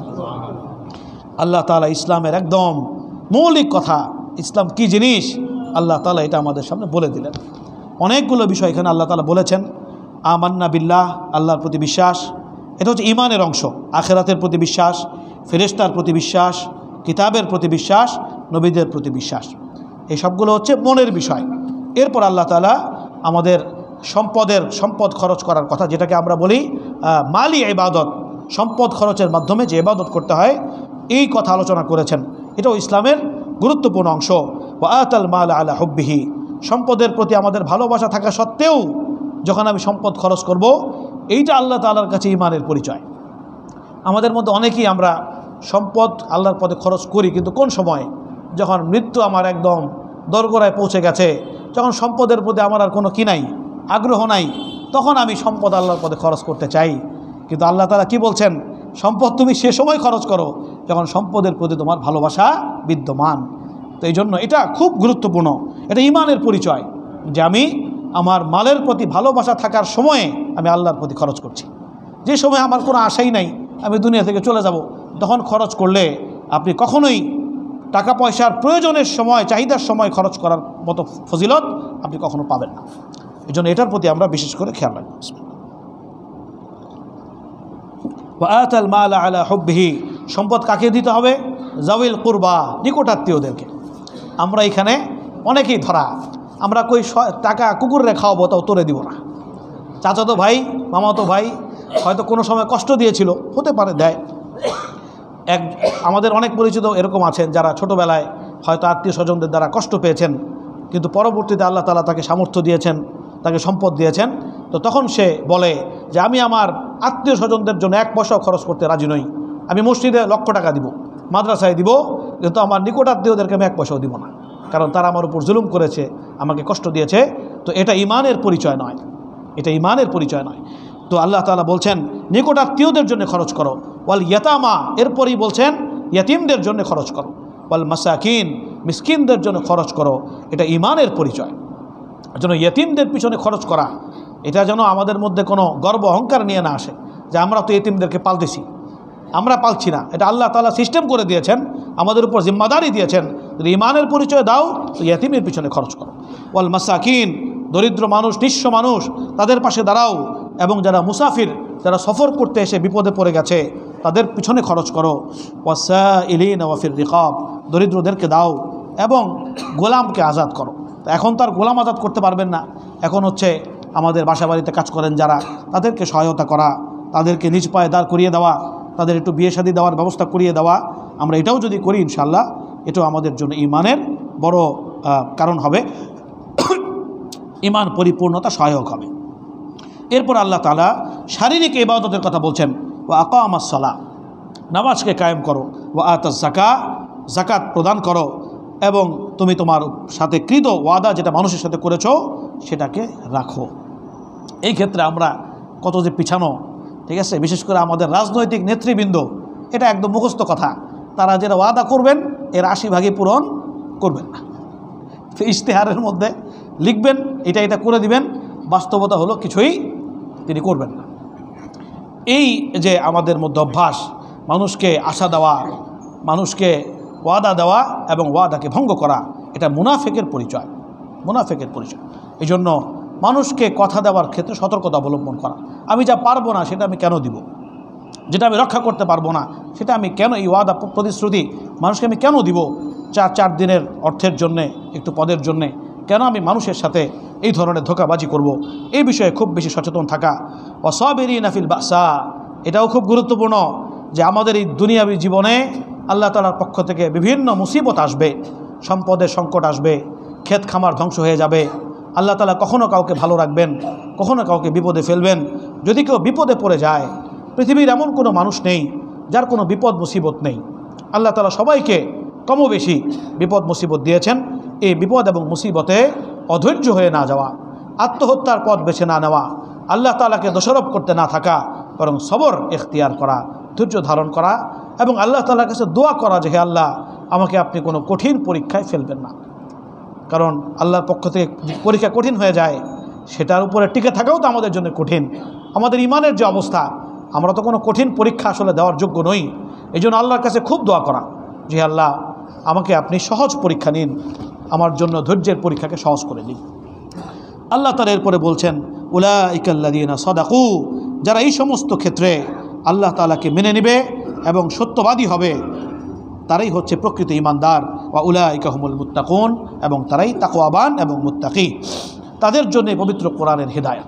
আল্লাহ তাআলা ইসলামের একদম মৌলিক কথা, ইসলাম কি জিনিস, আল্লাহ তাআলা এটা আমাদের সামনে বলে দিলেন। অনেকগুলো বিষয় এখানে আল্লাহ তাআলা বলেছেন। আমান্না বিল্লাহ, আল্লাহর প্রতি বিশ্বাস, এটা হচ্ছে ঈমানের অংশ। আখিরাতের প্রতি বিশ্বাস, ফেরেশতার প্রতি বিশ্বাস, কিতাবের প্রতি বিশ্বাস, নবীদের প্রতি বিশ্বাস, এই সবগুলো হচ্ছে মনের বিষয়। এরপর আল্লাহ তাআলা আমাদের সম্পদের সম্পদ খরচ করার কথা, যেটাকে আমরা বলি মালি ইবাদত, সম্পদ খরচের মাধ্যমে যে ইবাদত করতে হয়, এই কথা আলোচনা করেছেন। এটাও ইসলামের গুরুত্বপূর্ণ অংশ। ওয়া আতাল মাল আলা হুব্বিহি, সম্পদের প্রতি আমাদের ভালোবাসা থাকা সত্ত্বেও যখন আমি সম্পদ খরচ করব, এইটা আল্লাহ তাআলার কাছে ঈমানের পরিচয়। আমাদের মধ্যে অনেকেই আমরা সম্পদ আল্লাহর পথে খরচ করি, কিন্তু কোন সময়, যখন মৃত্যু আমার একদম দোরগোড়ায় পৌঁছে গেছে, যখন সম্পদের প্রতি আমার আর কোনো কি নাই, আগ্রহ নাই, তখন আমি সম্পদ আল্লাহর পথে খরচ করতে চাই। কিন্তু আল্লাহ তাআলা কি বলছেন, সম্পদ তুমি সে সময় খরচ করো যখন সম্পদের প্রতি তোমার ভালোবাসা বিদ্যমান। তো এই জন্য এটা খুব গুরুত্বপূর্ণ, এটা ঈমানের পরিচয় যে আমি আমার মালের প্রতি ভালোবাসা থাকার সময়ে আমি আল্লাহর প্রতি খরচ করছি। যে সময় আমার কোনো আশাই নাই, আমি দুনিয়া থেকে চলে যাব, তখন খরচ করলে আপনি কখনোই টাকা পয়সার প্রয়োজনের সময়, চাহিদার সময় খরচ করার মতো ফজিলত আপনি কখনো পাবেন না। এই জন্য এটার প্রতি আমরা বিশেষ করে খেয়াল রাখব। ওয়া আতাল মাল আলা হুব্বিহি, সম্পদ কাকে দিতে হবে? যাবিল কুরবা, নিকটাত্মীয়দেরকে। আমরা এখানে অনেকেই ধরা, আমরা কই টাকা কুকুরে খাওয়াবো, তাও তোরে দিব না। চাচাতো ভাই, মামাতো ভাই হয়তো কোনো সময় কষ্ট দিয়েছিল, হতে পারে দেয়। এক আমাদের অনেক পরিচিত এরকম আছেন যারা ছোটোবেলায় হয়তো আত্মীয় স্বজনদের দ্বারা কষ্ট পেয়েছেন, কিন্তু পরবর্তীতে আল্লাহ তাআলা তাকে সামর্থ্য দিয়েছেন, তাকে সম্পদ দিয়েছেন। তো তখন সে বলে যে আমি আমার আত্মীয় স্বজনদের জন্য এক পয়সাও খরচ করতে রাজি নই, আমি মসজিদে লক্ষ টাকা দিব, মাদ্রাসায় দিব, কিন্তু আমার নিকটাত্মীয়দেরকে আমি এক পয়সাও দিব না, কারণ তারা আমার উপর জুলুম করেছে, আমাকে কষ্ট দিয়েছে। তো এটা ঈমানের পরিচয় নয়, এটা ঈমানের পরিচয় নয়। তো আল্লাহ তাআলা বলছেন নিকটাত্মীয়দের জন্য খরচ করো। ওয়াল ইয়াতামা, এরপরই বলছেন ইয়াতিমদের জন্য খরচ করো। ওয়াল মাসাকিন, মিসকিনদের জন্য খরচ করো। এটা ঈমানের পরিচয়। যেন ইয়াতিমদের পিছনে খরচ করা, এটা যেন আমাদের মধ্যে কোনো গর্ব অহংকার নিয়ে না আসে যে আমরা তো ইয়াতিমদেরকে পালতেছি, আমরা পালছি না। এটা আল্লাহ তাআলা সিস্টেম করে দিয়েছেন, আমাদের উপর জিম্মাদারি দিয়েছেন। যদি ঈমানের পরিচয় দাও তো ইয়াতিমের পিছনে খরচ করো। ওয়াল মাসাকিন, দরিদ্র মানুষ, নিঃস্ব মানুষ, তাদের পাশে দাঁড়াও। এবং যারা মুসাফির, যারা সফর করতে এসে বিপদে পড়ে গেছে, তাদের পিছনে খরচ করো। ওয়াসাইলিন ওয়া ফির রিকাব, দরিদ্রদেরকে দাও এবং গোলামকে আজাদ করো। এখন তার গোলাম আজাদ করতে পারবেন না, এখন হচ্ছে আমাদের বাসা বাড়িতে কাজ করেন যারা, তাদেরকে সহায়তা করা, তাদেরকে নিজ পায়ে দাঁড় করিয়ে দেওয়া, তাদের একটু বিয়ে শাদী দেওয়ার ব্যবস্থা করিয়ে দেওয়া। আমরা এটাও যদি করি ইনশাআল্লাহ, এটাও আমাদের জন্য ঈমানের বড় কারণ হবে, ঈমান পরিপূর্ণতা সহায়ক হবে। এরপর আল্লাহ তাআলা শারীরিক ইবাদতের কথা বলছেন। ওয়া আকামাস সালাহ, নামাজকে কায়েম করো। ওয়া আতাজ যাকা, যাকাত প্রদান করো। এবং তুমি তোমার সাথে কৃত ওয়াদা যেটা মানুষের সাথে করেছো সেটাকে রাখো। এই ক্ষেত্রে আমরা কত যে পিছানো, ঠিক আছে। বিশেষ করে আমাদের রাজনৈতিক নেতৃবৃন্দ, এটা একদম মুখস্থ কথা, তারা যেটা ওয়াদা করবেন এর আশি ভাগই পূরণ করবেন না। ইশতেহারের মধ্যে লিখবেন এটা এটা করে দিবেন, বাস্তবতা হলো কিছুই তিনি করবেন না। এই যে আমাদের মধ্যে অভ্যাস, মানুষকে আশা দেওয়া, মানুষকে ওয়াদা দেওয়া এবং ওয়াদাকে ভঙ্গ করা, এটা মুনাফিকের পরিচয়, মুনাফিকের পরিচয়। এই জন্য মানুষকে কথা দেওয়ার ক্ষেত্রে সতর্কতা অবলম্বন করা। আমি যা পারবো না সেটা আমি কেন দিব, যেটা আমি রক্ষা করতে পারবো না সেটা আমি কেন, এই ওয়াদা প্রতিশ্রুতি মানুষকে আমি কেন দিব, চার চার দিনের অর্থের জন্যে, একটু পদের জন্যে কেন আমি মানুষের সাথে এই ধরনের ধোঁকাবাজি করব। এই বিষয়ে খুব বেশি সচেতন থাকা। ওয়াসাবিরিনা ফিল বাসা, এটাও খুব গুরুত্বপূর্ণ যে আমাদের এই দুনিয়াবী জীবনে আল্লাহ তাআলার পক্ষ থেকে বিভিন্ন মুসিবত আসবে, সম্পদের সংকট আসবে, ক্ষেত খামার ধ্বংস হয়ে যাবে। আল্লাহ তাআলা কখনো কাউকে ভালো রাখবেন, কখনো কাউকে বিপদে ফেলবেন। যদি কেউ বিপদে পড়ে যায়, পৃথিবীর এমন কোনো মানুষ নেই যার কোনো বিপদ মুসিবত নেই। আল্লাহ তাআলা সবাইকে কমও বেশি বিপদ মুসিবত দিয়েছেন। এই বিপদ এবং মুসিবতে অধৈর্য হয়ে না যাওয়া, আত্মহত্যার পথ বেছে না নেওয়া, আল্লাহ তাআলাকে দোষারোপ করতে না থাকা, বরং সবর এখতিয়ার করা, ধৈর্য ধারণ করা এবং আল্লাহ তাআলার কাছে দোয়া করা যে হে আল্লাহ, আমাকে আপনি কোনো কঠিন পরীক্ষায় ফেলবেন না। কারণ আল্লাহর পক্ষ থেকে পরীক্ষা কঠিন হয়ে যায়, সেটার উপরে টিকে থাকাও তো আমাদের জন্য কঠিন। আমাদের ইমানের যে অবস্থা, আমরা তো কোনো কঠিন পরীক্ষা আসলে দেওয়ার যোগ্য নই। এই জন্য আল্লাহর কাছে খুব দোয়া করা যে আল্লাহ, আমাকে আপনি সহজ পরীক্ষা নিন, আমার জন্য ধৈর্যের পরীক্ষাকে সহজ করে দিন। আল্লাহ তাআলা এরপরে বলছেন উলাইকাল্লাযীনা সাদাকু, যারা এই সমস্ত ক্ষেত্রে আল্লাহ তাআলাকে মেনে নেবে এবং সত্যবাদী হবে, তারাই হচ্ছে প্রকৃত ঈমানদার। ওয়া উলাইকা হুমুল মুত্তাকুন, এবং তারাই তাকওয়াবান এবং মুত্তাকি। তাদের জন্য পবিত্র কোরআনের হিদায়াত।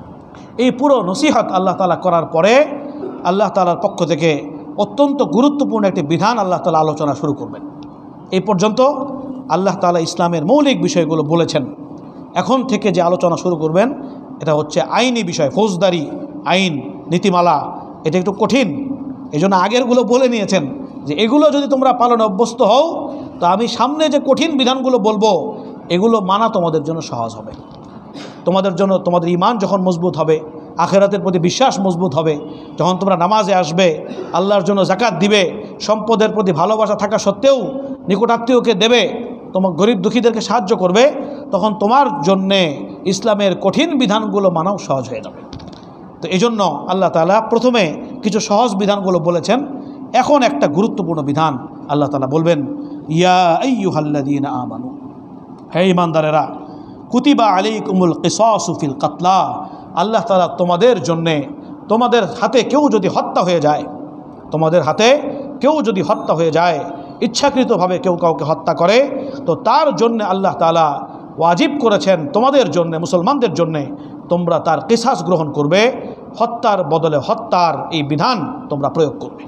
এই পুরো নসিহত আল্লাহ তাআলা করার পরে আল্লাহ তাআলার পক্ষ থেকে অত্যন্ত গুরুত্বপূর্ণ একটি বিধান আল্লাহ তাআলা আলোচনা শুরু করবেন। এই পর্যন্ত আল্লাহ তাআলা ইসলামের মৌলিক বিষয়গুলো বলেছেন। এখন থেকে যে আলোচনা শুরু করবেন এটা হচ্ছে আইনি বিষয়, ফৌজদারি আইন নীতিমালা। এটা একটু কঠিন, এই জন্য আগেরগুলো বলে নিয়েছেন যে এগুলো যদি তোমরা পালনে অভ্যস্ত হও, তো আমি সামনে যে কঠিন বিধানগুলো বলবো এগুলো মানা তোমাদের জন্য সহজ হবে। তোমাদের জন্য তোমাদের ঈমান যখন মজবুত হবে, আখিরাতের প্রতি বিশ্বাস মজবুত হবে, যখন তোমরা নামাজে আসবে, আল্লাহর জন্য যাকাত দিবে, সম্পদের প্রতি ভালোবাসা থাকা সত্ত্বেও নিকটাত্মীয়কে দেবে, তোমার গরিব দুঃখীদেরকে সাহায্য করবে, তখন তোমার জন্যে ইসলামের কঠিন বিধানগুলো মানাও সহজ হয়ে যাবে। তো এই জন্য আল্লাহ তাআলা প্রথমে কিছু সহজ বিধানগুলো বলেছেন। এখন একটা গুরুত্বপূর্ণ বিধান আল্লাহ তাআলা বলবেন, ইয়া আইয়ুহাল্লাযীনা আমানু, হে ঈমানদারেরা, কুতিবা আলাইকুমুল কিসাসু ফিল কাতলা, আল্লাহ তাআলা তোমাদের জন্যে, তোমাদের হাতে কেউ যদি হত্যা হয়ে যায়, তোমাদের হাতে কেউ যদি হত্যা হয়ে যায়, ইচ্ছাকৃতভাবে কেউ কাউকে হত্যা করে, তো তার জন্য আল্লাহ তাআলা ওয়াজিব করেছেন তোমাদের জন্য, মুসলমানদের জন্যে, তোমরা তার কিসাস গ্রহণ করবে, হত্যার বদলে হত্যার এই বিধান তোমরা প্রয়োগ করবে।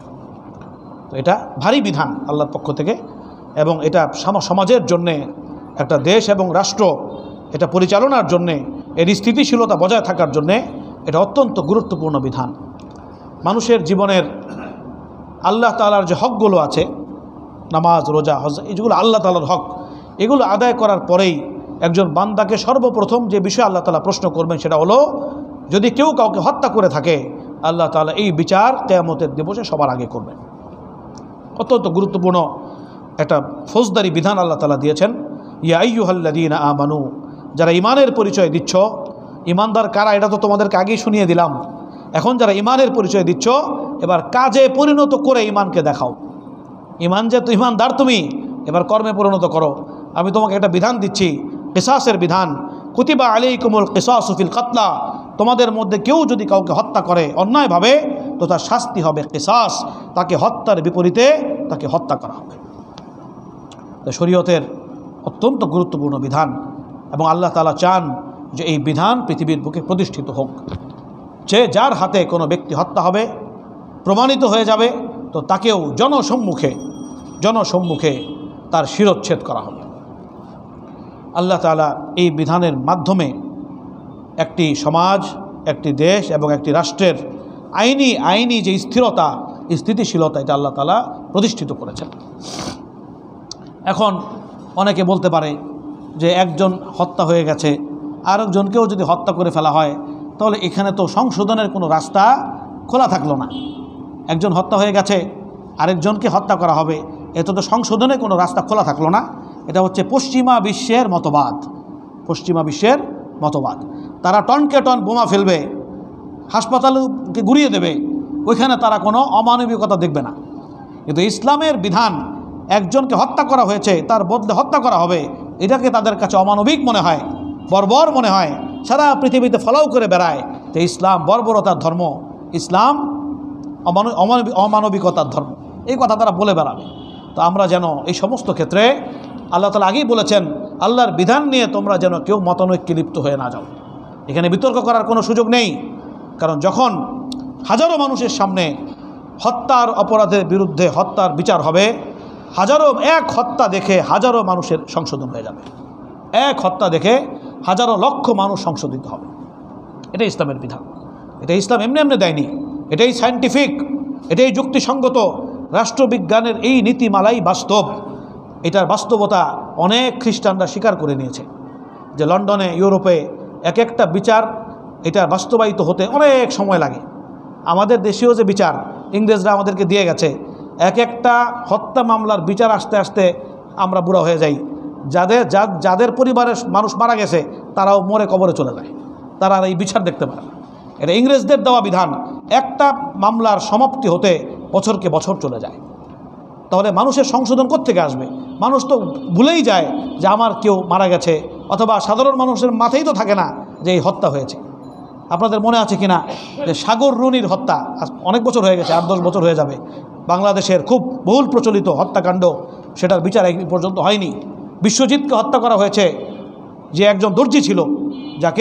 তো এটা ভারী বিধান আল্লাহর পক্ষ থেকে, এবং এটা সমাজের জন্যে, একটা দেশ এবং রাষ্ট্র এটা পরিচালনার জন্যে, এর স্থিতিশীলতা বজায় থাকার জন্যে এটা অত্যন্ত গুরুত্বপূর্ণ বিধান। মানুষের জীবনের আল্লাহ তাআলার যে হকগুলো আছে, নামাজ, রোজা, হজ, এইগুলো আল্লাহ তাআলার হক, এগুলো আদায় করার পরেই একজন বান্দাকে সর্বপ্রথম যে বিষয় আল্লাহ তাআলা প্রশ্ন করবেন সেটা হলো, যদি কেউ কাউকে হত্যা করে থাকে, আল্লাহ তাআলা এই বিচার কিয়ামতের দিবসে সবার আগে করবেন। অত্যন্ত গুরুত্বপূর্ণ একটা ফৌজদারি বিধান আল্লাহ তাআলা দিয়েছেন। ইয়া আইয়ুহাল্লাযীনা আমানু, যারা ইমানের পরিচয় দিচ্ছ, ইমানদার কারা এটা তো তোমাদেরকে আগেই শুনিয়ে দিলাম। এখন যারা ইমানের পরিচয় দিচ্ছ, এবার কাজে পরিণত করে ইমানকে দেখাও। ইমান যে তো ইমানদার তুমি, এবার কর্মে পরিণত করো। আমি তোমাকে একটা বিধান দিচ্ছি, কিসাসের বিধান। কুতিবা আলাইকুমুল কিসাসু ফিল কাতলা, তোমাদের মধ্যে কেউ যদি কাউকে হত্যা করে অন্যায়ভাবে, তো তার শাস্তি হবে কিসাস, তাকে হত্যার বিপরীতে তাকে হত্যা করা হবে। শরীয়তের অত্যন্ত গুরুত্বপূর্ণ বিধান, এবং আল্লাহ তাআলা চান যে এই বিধান পৃথিবীর বুকে প্রতিষ্ঠিত হোক। যে যার হাতে কোনো ব্যক্তি হত্যা হবে, প্রমাণিত হয়ে যাবে, তো তাকেও জনসম্মুখে জনসম্মুখে তার শিরচ্ছেদ করা হবে। আল্লাহ তাআলা এই বিধানের মাধ্যমে একটি সমাজ, একটি দেশ এবং একটি রাষ্ট্রের আইনি আইনি যে স্থিরতা, স্থিতিশীলতা, এটা আল্লাহ তাআলা প্রতিষ্ঠিত করেছেন। এখন অনেকে বলতে পারে যে একজন হত্যা হয়ে গেছে, আরেকজনকেও যদি হত্যা করে ফেলা হয়, তাহলে এখানে তো সংশোধনের কোনো রাস্তা খোলা থাকলো না। একজন হত্যা হয়ে গেছে, আরেকজনকে হত্যা করা হবে, এতে তো সংশোধনের কোনো রাস্তা খোলা থাকলো না। এটা হচ্ছে পশ্চিমা বিশ্বের মতবাদ। পশ্চিমা বিশ্বের মতবাদ, তারা টনকে টন বোমা ফেলবে, হাসপাতালকে গুড়িয়ে দেবে, ওইখানে তারা কোনো অমানবিকতা দেখবে না। কিন্তু ইসলামের বিধান, একজনকে হত্যা করা হয়েছে তার বদলে হত্যা করা হবে, এটাকে তাদের কাছে অমানবিক মনে হয়, বর্বর মনে হয়, সারা পৃথিবীতে ফলাও করে বেড়ায় যে ইসলাম বর্বরতার ধর্ম, ইসলাম অমানবিক অমানবিকতার ধর্ম, এই কথা তারা বলে বেড়াবে। তো আমরা যেন এই সমস্ত ক্ষেত্রে, আল্লাহ তাআলা আগেই বলেছেন, আল্লাহর বিধান নিয়ে তোমরা যেন কেউ মতানৈক্যে লিপ্ত হয়ে না যাও। এখানে বিতর্ক করার কোনো সুযোগ নেই, কারণ যখন হাজারো মানুষের সামনে হত্যার অপরাধের বিরুদ্ধে হত্যার বিচার হবে, হাজারো এক হত্যা দেখে হাজারো মানুষের সংশোধন হয়ে যাবে, এক হত্যা দেখে হাজারো লক্ষ মানুষ সংশোধিত হবে। এটাই ইসলামের বিধান। এটা ইসলাম এমনি এমনি দেয়নি, এটাই সায়েন্টিফিক, এটাই যুক্তিসঙ্গত। রাষ্ট্রবিজ্ঞানের এই নীতিমালাই বাস্তব। এটার বাস্তবতা অনেক খ্রিস্টানরা স্বীকার করে নিয়েছে যে লন্ডনে, ইউরোপে এক একটা বিচার এটা বাস্তবায়িত হতে অনেক সময় লাগে। আমাদের দেশীয় যে বিচার ইংরেজরা আমাদেরকে দিয়ে গেছে, এক একটা হত্যা মামলার বিচার আসতে আসতে আমরা বুড়া হয়ে যাই। যাদের যাদের পরিবারের মানুষ মারা গেছে তারাও মরে কবরে চলে যায়, তারা আর এই বিচার দেখতে পারে না। এটা ইংরেজদের দেওয়া বিধান। একটা মামলার সমাপ্তি হতে বছরকে বছর চলে যায়। তাহলে মানুষের সংশোধন কোত্থেকে আসবে? মানুষ তো ভুলেই যায় যে আমার কেউ মারা গেছে, অথবা সাধারণ মানুষের মাথায় তো থাকে না যে এই হত্যা হয়েছে। আপনাদের মনে আছে কিনা যে সাগর রুনির হত্যা, অনেক বছর হয়ে গেছে, আট দশ বছর হয়ে যাবে, বাংলাদেশের খুব বহুল প্রচলিত হত্যাকাণ্ড, সেটার বিচার এই পর্যন্ত হয়নি। বিশ্বজিৎকে হত্যা করা হয়েছে, যে একজন দর্জি ছিল, যাকে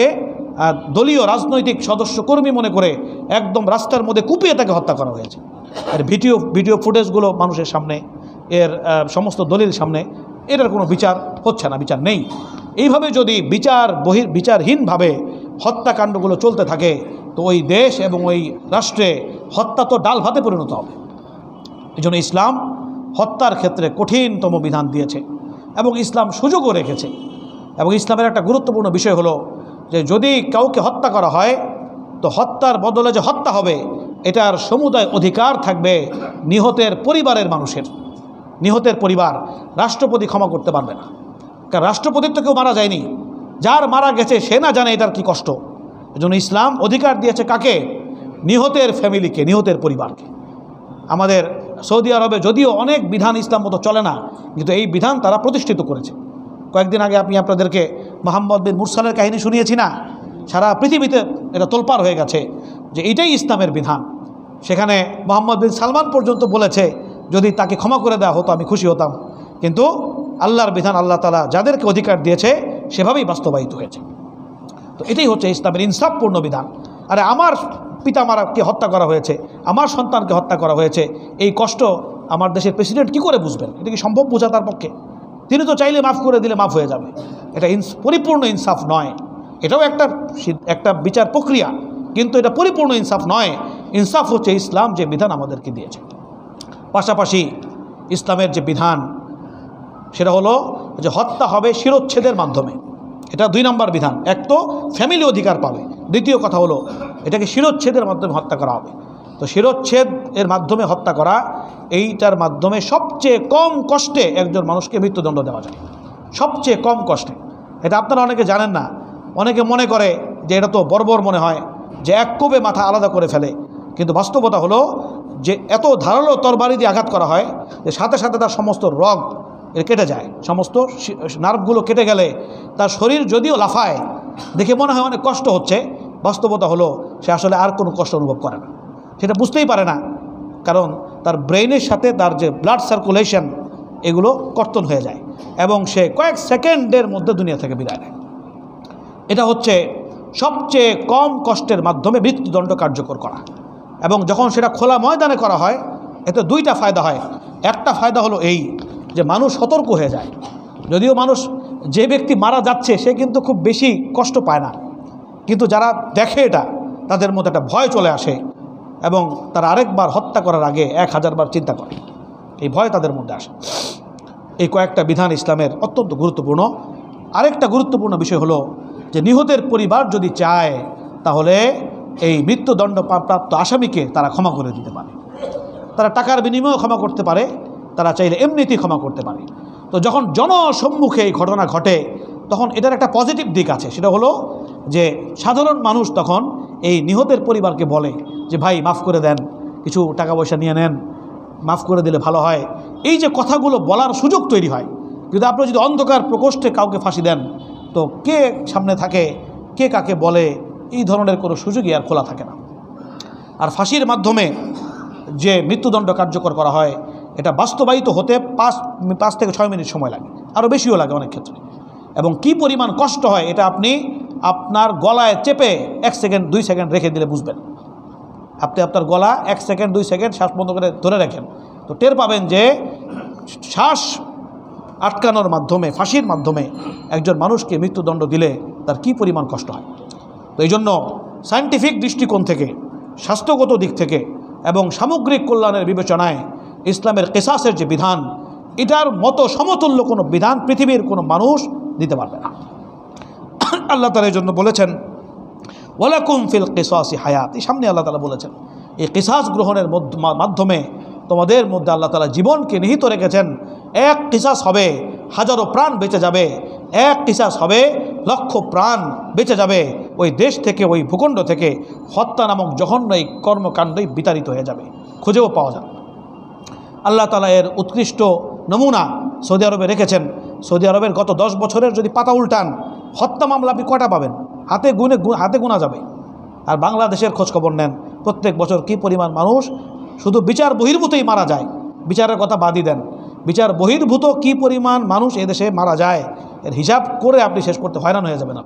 দলীয় রাজনৈতিক সদস্য কর্মী মনে করে একদম রাস্তার মধ্যে কুপিয়ে তাকে হত্যা করা হয়েছে। এর ভিডিও ভিডিও ফুটেজগুলো মানুষের সামনে, এর সমস্ত দলিল সামনে, এটার কোনো বিচার হচ্ছে না, বিচার নেই। এইভাবে যদি বিচার বহির বিচারহীনভাবে হত্যাকাণ্ডগুলো চলতে থাকে, তো ওই দেশ এবং ওই রাষ্ট্রে হত্যা তো ডাল ভাতে পরিণত হবে। এই জন্য ইসলাম হত্যার ক্ষেত্রে কঠিনতম বিধান দিয়েছে এবং ইসলাম সুযোগও রেখেছে। এবং ইসলামের একটা গুরুত্বপূর্ণ বিষয় হলো যে যদি কাউকে হত্যা করা হয়, তো হত্যার বদলে যে হত্যা হবে এটার সমুদায় অধিকার থাকবে নিহতের পরিবারের মানুষের। নিহতের পরিবার, রাষ্ট্রপতি ক্ষমা করতে পারবে না, কারণ রাষ্ট্রপতির তো কেউ মারা যায়নি, যার মারা গেছে সে না জানে এটার কি কষ্ট। এজন্য ইসলাম অধিকার দিয়েছে কাকে? নিহতের ফ্যামিলিকে, নিহতের পরিবারকে। আমাদের সৌদি আরবে যদিও অনেক বিধান ইসলাম মতো চলে না, কিন্তু এই বিধান তারা প্রতিষ্ঠিত করেছে। কয়েকদিন আগে আমি আপনাদেরকে মোহাম্মদ বিন মুরসালের কাহিনী শুনিয়েছি না? সারা পৃথিবীতে এটা তোলপাড় হয়ে গেছে যে এটাই ইসলামের বিধান। সেখানে মোহাম্মদ বিন সালমান পর্যন্ত বলেছে যদি তাকে ক্ষমা করে দেওয়া হতো আমি খুশি হতাম, কিন্তু আল্লাহর বিধান, আল্লাহ তাআলা যাদেরকে অধিকার দিয়েছে সেভাবেই বাস্তবায়িত হয়েছে। তো এটাই হচ্ছে ইসলামের ইনসাফপূর্ণ বিধান। আরে আমার পিতামাতাকে হত্যা করা হয়েছে, আমার সন্তানকে হত্যা করা হয়েছে, এই কষ্ট আমার দেশের প্রেসিডেন্ট কি করে বুঝবেন? এটা কি সম্ভব বোঝা তার পক্ষে? তিনি তো চাইলে মাফ করে দিলে মাফ হয়ে যাবে। এটা পরিপূর্ণ ইনসাফ নয়। এটাও একটা একটা বিচার প্রক্রিয়া, কিন্তু এটা পরিপূর্ণ ইনসাফ নয়। ইনসাফ হচ্ছে ইসলাম যে বিধান আমাদেরকে দিয়েছে। পাশাপাশি ইসলামের যে বিধান সেটা হলো যে হত্যা হবে শিরোচ্ছেদের মাধ্যমে। এটা দুই নম্বর বিধান। এক তো ফ্যামিলি অধিকার পাবে, দ্বিতীয় কথা হলো এটাকে শিরোচ্ছেদের মাধ্যমে হত্যা করা হবে। তো শিরোচ্ছেদ এর মাধ্যমে হত্যা করা, এইটার মাধ্যমে সবচেয়ে কম কষ্টে একজন মানুষকে মৃত্যুদণ্ড দেওয়া যায়, সবচেয়ে কম কষ্টে। এটা আপনারা অনেকে জানেন না। অনেকে মনে করে যে এটা তো বর্বর মনে হয়, যে এক কোবে মাথা আলাদা করে ফেলে, কিন্তু বাস্তবতা হলো যে এত ধারালো তরবারি দিয়ে আঘাত করা হয় যে সাথে সাথে তার সমস্ত রগ এর কেটে যায়, সমস্ত নার্ভগুলো কেটে গেলে তার শরীর যদিও লাফায়, দেখে মনে হয় অনেক কষ্ট হচ্ছে, বাস্তবতা হলো সে আসলে আর কোনো কষ্ট অনুভব করে না, সেটা বুঝতেই পারে না, কারণ তার ব্রেইনের সাথে তার যে ব্লাড সার্কুলেশন এগুলো কর্তন হয়ে যায় এবং সে কয়েক সেকেন্ডের মধ্যে দুনিয়া থেকে বিদায় নেয়। এটা হচ্ছে সবচেয়ে কম কষ্টের মাধ্যমে মৃত্যুদণ্ড কার্যকর করা। এবং যখন সেটা খোলা ময়দানে করা হয় এতে দুইটা ফায়দা হয়। একটা ফায়দা হলো এই যে মানুষ সতর্ক হয়ে যায়। যদিও মানুষ, যে ব্যক্তি মারা যাচ্ছে সে কিন্তু খুব বেশি কষ্ট পায় না, কিন্তু যারা দেখে এটা তাদের মধ্যে একটা ভয় চলে আসে এবং তারা আরেকবার হত্যা করার আগে এক হাজারবার চিন্তা করে, এই ভয় তাদের মধ্যে আসে। এই কয়েকটা বিধান ইসলামের অত্যন্ত গুরুত্বপূর্ণ। আরেকটা গুরুত্বপূর্ণ বিষয় হলো যে নিহতের পরিবার যদি চায় তাহলে এই মৃত্যুদণ্ড প্রাপ্ত আসামিকে তারা ক্ষমা করে দিতে পারে। তারা টাকার বিনিময়ে ক্ষমা করতে পারে, তারা চাইলে এমনিতেই ক্ষমা করতে পারে। তো যখন জনসম্মুখে এই ঘটনা ঘটে তখন এটার একটা পজিটিভ দিক আছে, সেটা হলো যে সাধারণ মানুষ তখন এই নিহতের পরিবারকে বলে যে ভাই মাফ করে দেন, কিছু টাকা পয়সা নিয়ে নেন, মাফ করে দিলে ভালো হয়। এই যে কথাগুলো বলার সুযোগ তৈরি হয়। কিন্তু আপনি যদি অন্ধকার প্রকোষ্ঠে কাউকে ফাঁসি দেন তো কে সামনে থাকে, কে কাকে বলে, এই ধরনের কোনো সুযোগই আর খোলা থাকে না। আর ফাঁসির মাধ্যমে যে মৃত্যুদণ্ড কার্যকর করা হয় এটা বাস্তবায়িত হতে পাঁচ পাঁচ থেকে ছয় মিনিট সময় লাগে, আরও বেশিও লাগে অনেক ক্ষেত্রে। এবং কি পরিমাণ কষ্ট হয় এটা আপনি আপনার গলায় চেপে এক সেকেন্ড দুই সেকেন্ড রেখে দিলে বুঝবেন। আপনি আপনার গলা এক সেকেন্ড দুই সেকেন্ড শ্বাস বন্ধ করে ধরে রাখেন তো টের পাবেন যে শ্বাস আটকানোর মাধ্যমে, ফাঁসির মাধ্যমে একজন মানুষকে মৃত্যুদণ্ড দিলে তার কি পরিমাণ কষ্ট হয়। তো এই জন্য সায়েন্টিফিক দৃষ্টিকোণ থেকে, স্বাস্থ্যগত দিক থেকে এবং সামগ্রিক কল্যাণের বিবেচনায় ইসলামের কিসাসের যে বিধান, এটার মতো সমতুল্য কোনো বিধান পৃথিবীর কোনো মানুষ দিতে পারবে না। আল্লাহ তাআলা এই জন্য বলেছেন ওয়ালাকুম ফিল কিসাসি হায়াত। এই সামনে আল্লাহ তাআলা বলেছেন এই কিসাস গ্রহণের মাধ্যমে তোমাদের মধ্যে আল্লাহ তাআলা জীবনকে নিহিত রেখেছেন। এক কিসাস হবে হাজারো প্রাণ বেঁচে যাবে, এক কিসাস হবে লক্ষ প্রাণ বেঁচে যাবে। ওই দেশ থেকে, ওই ভূখণ্ড থেকে হত্যা নামক জঘন্য এই কর্মকাণ্ডই বিতাড়িত হয়ে যাবে, খুঁজেও পাওয়া যাবে। আল্লাহ তাআলা এর উৎকৃষ্ট নমুনা সৌদি আরবে রেখেছেন। সৌদি আরবের গত দশ বছরের যদি পাতা উল্টান, হত্যা মামলা আপনি কয়টা পাবেন? হাতে গুনে হাতে গোনা যাবে। আর বাংলাদেশের খোঁজখবর নেন, প্রত্যেক বছর কী পরিমাণ মানুষ শুধু বিচার বহির্ভূতই মারা যায়। বিচারের কথা বাদই দেন, বিচার বহির্ভূত কী পরিমাণ মানুষ এদেশে মারা যায় এর হিসাব করে আপনি শেষ করতে হয়রান হয়ে যাবেন।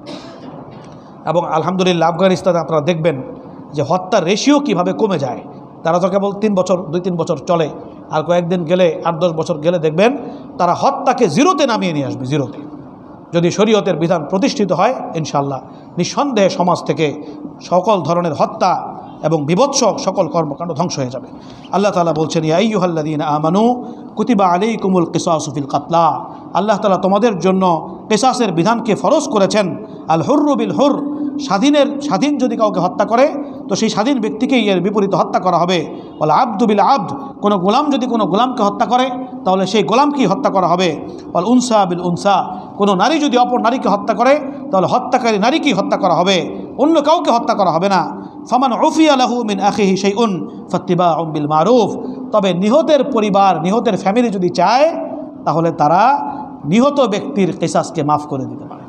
এবং আলহামদুলিল্লাহ আফগানিস্তানে আপনারা দেখবেন যে হত্যার রেশিও কিভাবে কমে যায়। তারা তো কেবল তিন বছর দুই তিন বছর চলে, আর কয়েকদিন গেলে আট দশ বছর গেলে দেখবেন তারা হত্যাকে জিরোতে নামিয়ে নিয়ে আসবে, জিরোতে। যদি শরীয়তের বিধান প্রতিষ্ঠিত হয় ইনশাআল্লাহ নিঃসন্দেহে সমাজ থেকে সকল ধরনের হত্যা এবং বিভৎস সকল কর্মকাণ্ড ধ্বংস হয়ে যাবে। আল্লাহ তাআলা বলছেন ইয়া আইয়ুহাল্লাযীনা আমানু কুতিবা আলাইকুমুল কিসাসু ফিল কাতলা। আল্লাহ তাআলা তোমাদের জন্য কিসাসের বিধানকে ফরজ করেছেন। আল হুররু বিল হুর, স্বাধীনের স্বাধীন যদি কাউকে হত্যা করে তো সেই স্বাধীন ব্যক্তিকেই এর বিপরীতে হত্যা করা হবে। ওয়াল আবদু বিল আবদ, কোনো গোলাম যদি কোনো গোলামকে হত্যা করে তাহলে সেই গোলামকেই হত্যা করা হবে। ওয়াল উনসা বিল উনসা, কোনো নারী যদি অপর নারীকে হত্যা করে তাহলে হত্যাকারী নারীকেই হত্যা করা হবে, অন্য কাউকে হত্যা করা হবে না। ফামান উফিয়া লাহু মিন আখিহি শাইউন ফাত্তিবাউন বিল মারুফ, তবে নিহতের পরিবার, নিহতের ফ্যামিলি যদি চায় তাহলে তারা নিহত ব্যক্তির কিসাসকে মাফ করে দিতে পারে।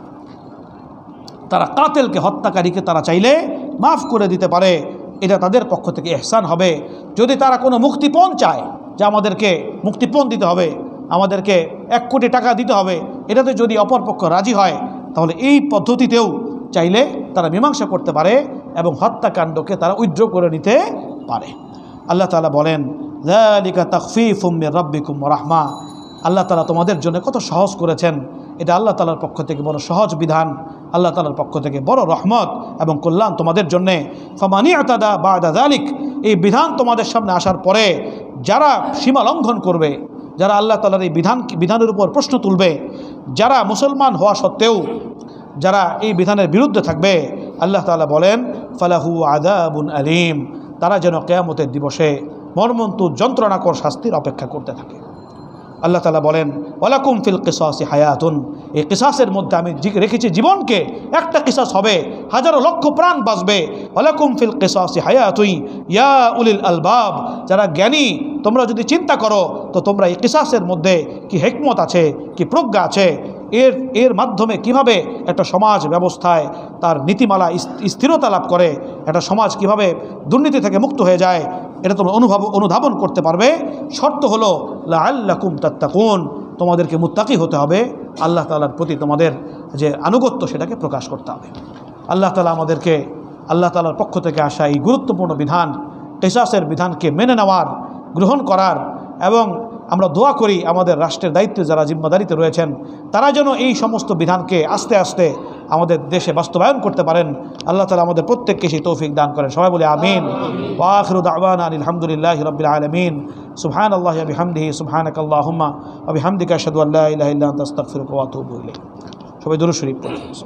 তারা কাতেলকে, হত্যাকারীকে তারা চাইলে মাফ করে দিতে পারে। এটা তাদের পক্ষ থেকে ইহসান হবে। যদি তারা কোনো মুক্তিপণ চায় যে আমাদেরকে মুক্তিপণ দিতে হবে, আমাদেরকে এক কোটি টাকা দিতে হবে, এটাতে যদি অপরপক্ষ রাজি হয় তাহলে এই পদ্ধতিতেও চাইলে তারা মীমাংসা করতে পারে এবং হত্যাকাণ্ডকে তারা উইথড্র করে নিতে পারে। আল্লাহ তাআলা বলেন যালিকা তাখফীফুম মির রাব্বিকুম ওয়া রাহমা। আল্লাহ তাআলা তোমাদের জন্য কত সহজ করেছেন, এটা আল্লাহ তাআলার পক্ষ থেকে বড় সহজ বিধান, আল্লাহ তাআলার পক্ষ থেকে বড় রহমত এবং কল্যাণ তোমাদের জন্যে। ফামান ইতাদা বা'দা যালিক, এই বিধান তোমাদের সামনে আসার পরে যারা সীমা লঙ্ঘন করবে, যারা আল্লাহ তাআলার এই বিধান বিধানের উপর প্রশ্ন তুলবে, যারা মুসলমান হওয়া সত্ত্বেও যারা এই বিধানের বিরুদ্ধে থাকবে, আল্লাহ তাআলা বলেন ফালাহু আযাবুন আলীম, তারা যেন কিয়ামতের দিবসে মর্মন্তুদ যন্ত্রণাকর শাস্তির অপেক্ষা করতে থাকে। আল্লাহ তাআলা বলেন ওয়ালাকুম ফিল কিসাসি হায়াতুন, এই কিসাসের মধ্যে আমি রেখেছি জীবনকে। একটা কিসাস হবে, হাজারো লক্ষ প্রাণ বাঁচবে। ওয়ালাকুম ফিল কিসাসি হায়াতুন ইয়া উলিল আলবাব, যারা জ্ঞানী তোমরা যদি চিন্তা করো তো তোমরা এই কিসাসের মধ্যে কি হিকমত আছে, কি প্রজ্ঞা আছে, এর এর মাধ্যমে কিভাবে একটা সমাজ ব্যবস্থায় তার নীতিমালা স্থিরতা লাভ করে, একটা সমাজ কিভাবে দুর্নীতি থেকে মুক্ত হয়ে যায়, এটা তোমরা অনুভব অনুধাবন করতে পারবে। শর্ত হলো লাআল্লাকুম তাত্তাকুন, তোমাদেরকে মুত্তাকি হতে হবে, আল্লাহ তাআলার প্রতি তোমাদের যে আনুগত্য সেটাকে প্রকাশ করতে হবে। আল্লাহ তাআলা আমাদেরকে আল্লাহ তাআলার পক্ষ থেকে আসা এই গুরুত্বপূর্ণ বিধান কিসাসের বিধানকে মেনে নেওয়ার, গ্রহণ করার, এবং আমরা দোয়া করি আমাদের রাষ্ট্রের দায়িত্বে যারা জিম্মাদারিতে রয়েছেন তারা যেন এই সমস্ত বিধানকে আস্তে আস্তে আমাদের দেশে বাস্তবায়ন করতে পারেন। আল্লাহ তাআলা আমাদের প্রত্যেককে সেই তৌফিক দান করেন। সবাই বলে আমিন। ওয়া আখিরু দাওয়ানা আলহামদুলিল্লাহি রাব্বিল আলামিন। সুবহানাল্লাহি ওয়া বিহামদিহি সুবহানাকাল্লাহুম্মা ওয়া বিহামদিকা আশহাদু আল্লা ইলাহা ইল্লা আনতা আস্তাগফিরুকা ওয়া আতুবু ইলাইক। সবাই দুরূদ শরীফ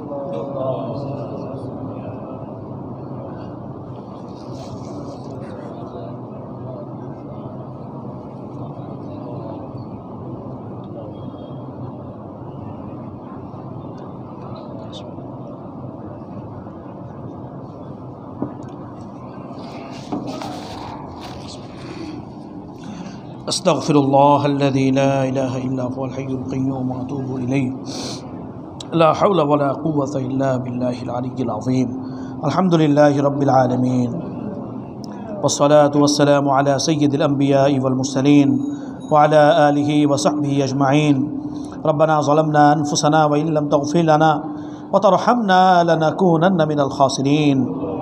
পড়ুন। أستغفر الله الذي لا إله إلا هو الحي القيوم وأتوب إليه لا حول ولا قوة إلا بالله العلي العظيم الحمد لله رب العالمين والصلاة والسلام على سيد الأنبياء والمرسلين وعلى آله وصحبه أجمعين ربنا ظلمنا أنفسنا وإن لم تغفر لنا وترحمنا لنكونن من الخاسرين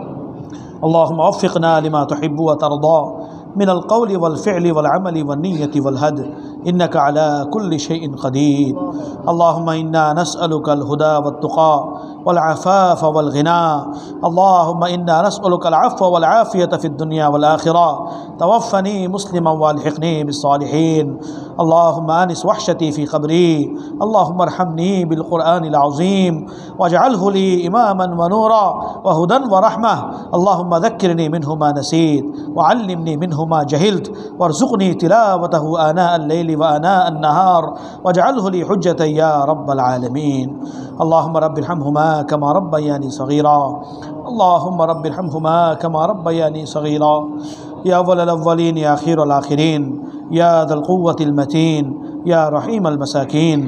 اللهم وفقنا لما تحب وترضى من القول والفعل والعمل والنية والهدي إنك على كل شيء قدير اللهم إنا نسألك الهدى والتقى والعفاف والغنى اللهم إنا نسألك العفو والعافية في الدنيا والآخرة توفني مسلما والحقني بالصالحين اللهم آنس وحشتي في قبري اللهم ارحمني بالقرآن العظيم واجعله لي إماما ونورا وهدى ورحمة اللهم ذكرني منه ما نسيت وعلمني منه ما جهلت وارزقني تلاوته آناء الليل وآناء النهار واجعله لي حجة يا رب العالمين اللهم رب ارحمهما كما ربياني صغيرا اللهم رب ارحمهما كما ربياني صغيرا يا أول الأولين يا أخير الآخرين يا ذا القوة المتين يا رحيم المساكين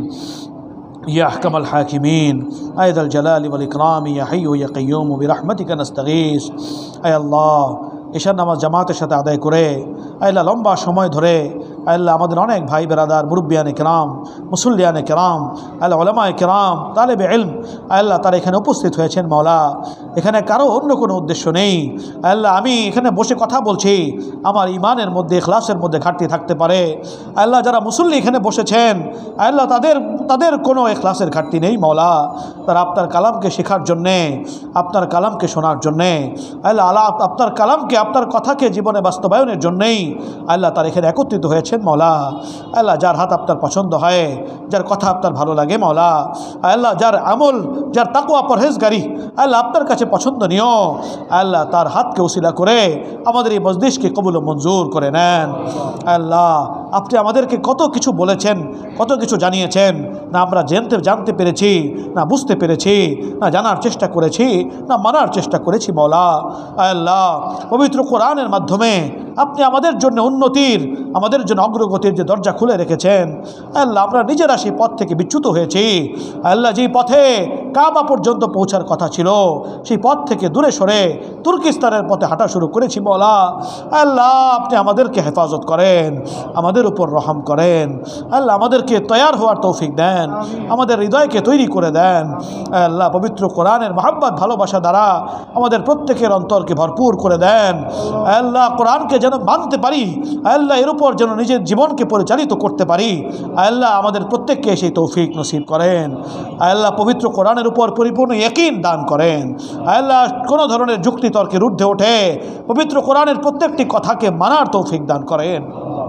يا أحكم الحاكمين أي ذا الجلال والإكرام يا حي يا قيوم برحمتك نستغيث أي الله ঈশার নামাজ জামাতের সাথে আদায় করে আল্লাহ লম্বা সময় ধরে আল্লাহ আমাদের অনেক ভাই বেরাদার মুরব্বিয়ানে কেরাম মুসল্লিয়ানে কেরাম আল্লাহ ওলামায়ে কেরাম তালেবে ইলম আল্লাহ তারা এখানে উপস্থিত হয়েছেন মাওলা এখানে কারো অন্য কোনো উদ্দেশ্য নেই আল্লাহ আমি এখানে বসে কথা বলছি আমার ইমানের মধ্যে ইখলাসের মধ্যে ঘাটতি থাকতে পারে আল্লাহ যারা মুসল্লি এখানে বসেছেন আল্লাহ তাদের তাদের কোনো ইখলাসের ঘাটতি নেই মাওলা তারা আপনার কালামকে শেখার জন্যে আপনার কালামকে শোনার জন্যে আল্লাহ আল্লাহ আপনার কালামকে আপনার কথাকে জীবনে বাস্তবায়নের জন্যই আল্লাহ তার এখানে একত্রিত হয়েছেন মাওলা আল্লাহ যার হাত আপনার পছন্দ হয় যার কথা আপনার ভালো লাগে মাওলা আল্লাহ যার আমল যার তাকওয়া পরহেজগারি আল্লাহ আপনার কাছে পছন্দনীয় আল্লাহ তার হাতকে উসিলা করে আমাদের এই মজলিসকে কবুল ও মঞ্জুর করে নেন আল্লাহ আপনি আমাদেরকে কত কিছু বলেছেন কত কিছু জানিয়েছেন না আমরা জানতে জানতে পেরেছি না বুঝতে পেরেছি না জানার চেষ্টা করেছি না মানার চেষ্টা করেছি মাওলা আল্লাহ পবিত্র কোরআনের মাধ্যমে আপনি আমাদের জন্য উন্নতির আমাদের জন্য অগ্রগতির যে দরজা খুলে রেখেছেন আল্লাহ আমরা নিজেরা সেই পথ থেকে বিচ্যুত হয়েছি আল্লাহ যেই পথে কাবা পর্যন্ত পৌঁছার কথা ছিল সেই পথ থেকে দূরে সরে তুর্কিস্তানের পথে হাঁটা শুরু করেছি মাওলা আল্লাহ আপনি আমাদেরকে হেফাজত করেন আমাদের উপর রহম করেন আল্লাহ আমাদেরকে তৈয়ার হওয়ার তৌফিক দেন আমাদের হৃদয়কে তৈরি করে দেন আল্লাহ পবিত্র কোরআনের মহব্বত ভালোবাসা দ্বারা আমাদের প্রত্যেকের অন্তরকে ভরপুর করে দেন আল্লাহ কোরআনকে যেন মানতে পারি আল্লাহ এর উপর যেন নিজের জীবনকে পরিচালিত করতে পারি আল্লাহ আমাদের প্রত্যেককে সেই তৌফিক নসিব করেন আল্লাহ পবিত্র কোরআনের উপর পরিপূর্ণ ইয়াকিন দান করেন আল্লাহ কোনো ধরনের যুক্তি তর্কের ঊর্ধ্বে ওঠে পবিত্র কোরআনের প্রত্যেকটি কথাকে মানার তৌফিক দান করেন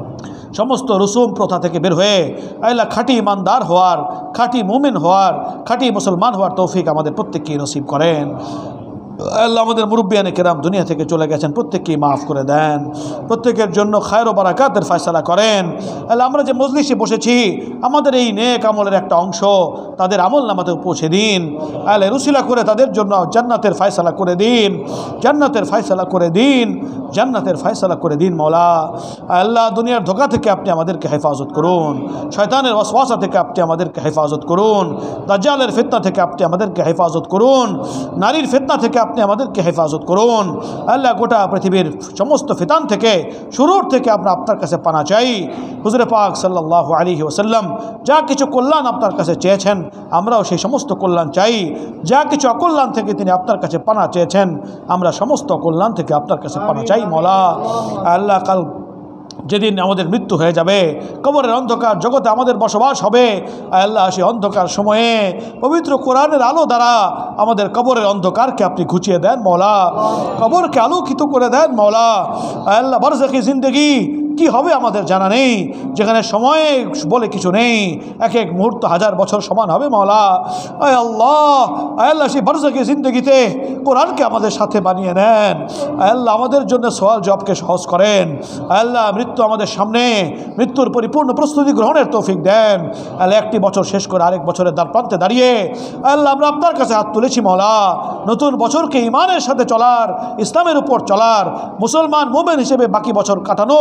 সমস্ত রসুম প্রথা থেকে বের হয়ে আল্লাহ খাঁটি ইমানদার হওয়ার খাঁটি মুমিন হওয়ার খাঁটি মুসলমান হওয়ার তৌফিক আমাদের প্রত্যেককেই নসিব করেন আল্লাহ আমাদের মুরব্বিয়ানে কেরাম দুনিয়া থেকে চলে গেছেন প্রত্যেককেই মাফ করে দেন প্রত্যেকের জন্য খায়র ও বারাকাতের ফয়সালা করেন আল্লাহ আমরা যে মজলিসে বসেছি আমাদের এই নেক আমলের একটা অংশ তাদের আমল নামাতে পৌঁছে দিন আল্লাহ রুসিলা করে তাদের জন্য জান্নাতের ফয়সালা করে দিন জান্নাতের ফয়সালা করে দিন জান্নাতের ফয়সালা করে দিন মাওলা আল্লাহ দুনিয়ার ধোঁকা থেকে আপনি আমাদেরকে হেফাজত করুন শয়তানের ওয়াসওয়াসা থেকে আপনি আমাদেরকে হেফাজত করুন দাজ্জালের ফিতনা থেকে আপনি আমাদেরকে হেফাজত করুন নারীর ফিতনা থেকে আপনি আমাদেরকে হেফাজত করুন আল্লাহ গোটা পৃথিবীর সমস্ত ফিতান থেকে শুরুর থেকে আমরা আপনার কাছে পানা চাই হুজুরে পাক সাল্লাল্লাহু আলাইহি ওয়াসাল্লাম যা কিছু কল্যাণ আপনার কাছে চেয়েছেন আমরাও সেই সমস্ত কল্যাণ চাই যা কিছু অকল্যাণ থেকে তিনি আপনার কাছে পানা চেয়েছেন আমরা সমস্ত কল্যাণ থেকে আপনার কাছে পানা চাই মওলা আল্লাহ কাল যেদিন আমাদের মৃত্যু হয়ে যাবে কবরের অন্ধকার জগতে আমাদের বসবাস হবে আল্লাহ সেই অন্ধকার সময়ে পবিত্র কোরআনের আলো দ্বারা আমাদের কবরের অন্ধকারকে আপনি ঘুচিয়ে দেন মওলা কবরকে আলোকিত করে দেন মওলা আল্লাহ বারজাখি জিন্দেগি কি হবে আমাদের জানা নেই যেখানে সময় বলে কিছু নেই এক এক মুহূর্ত হাজার বছর সমান হবে মাওলা আয় আল্লাহ আয় আল্লাহ সেই বারজাখি জিন্দেগিতে কোরআনকে আমাদের সাথে বানিয়ে নেন আয় আল্লাহ আমাদের জন্য সওয়াল জবাবকে সহজ করেন আয় আল্লাহ মৃত্যু আমাদের সামনে মৃত্যুর পরিপূর্ণ প্রস্তুতি গ্রহণের তৌফিক দেন আল্লাহ একটি বছর শেষ করে আরেক বছরের দ্বার প্রান্তে দাঁড়িয়ে আল্লাহ আমরা আপনার কাছে হাত তুলেছি মাওলা নতুন বছরকে ঈমানের সাথে চলার ইসলামের উপর চলার মুসলমান মুমিন হিসেবে বাকি বছর কাটানোর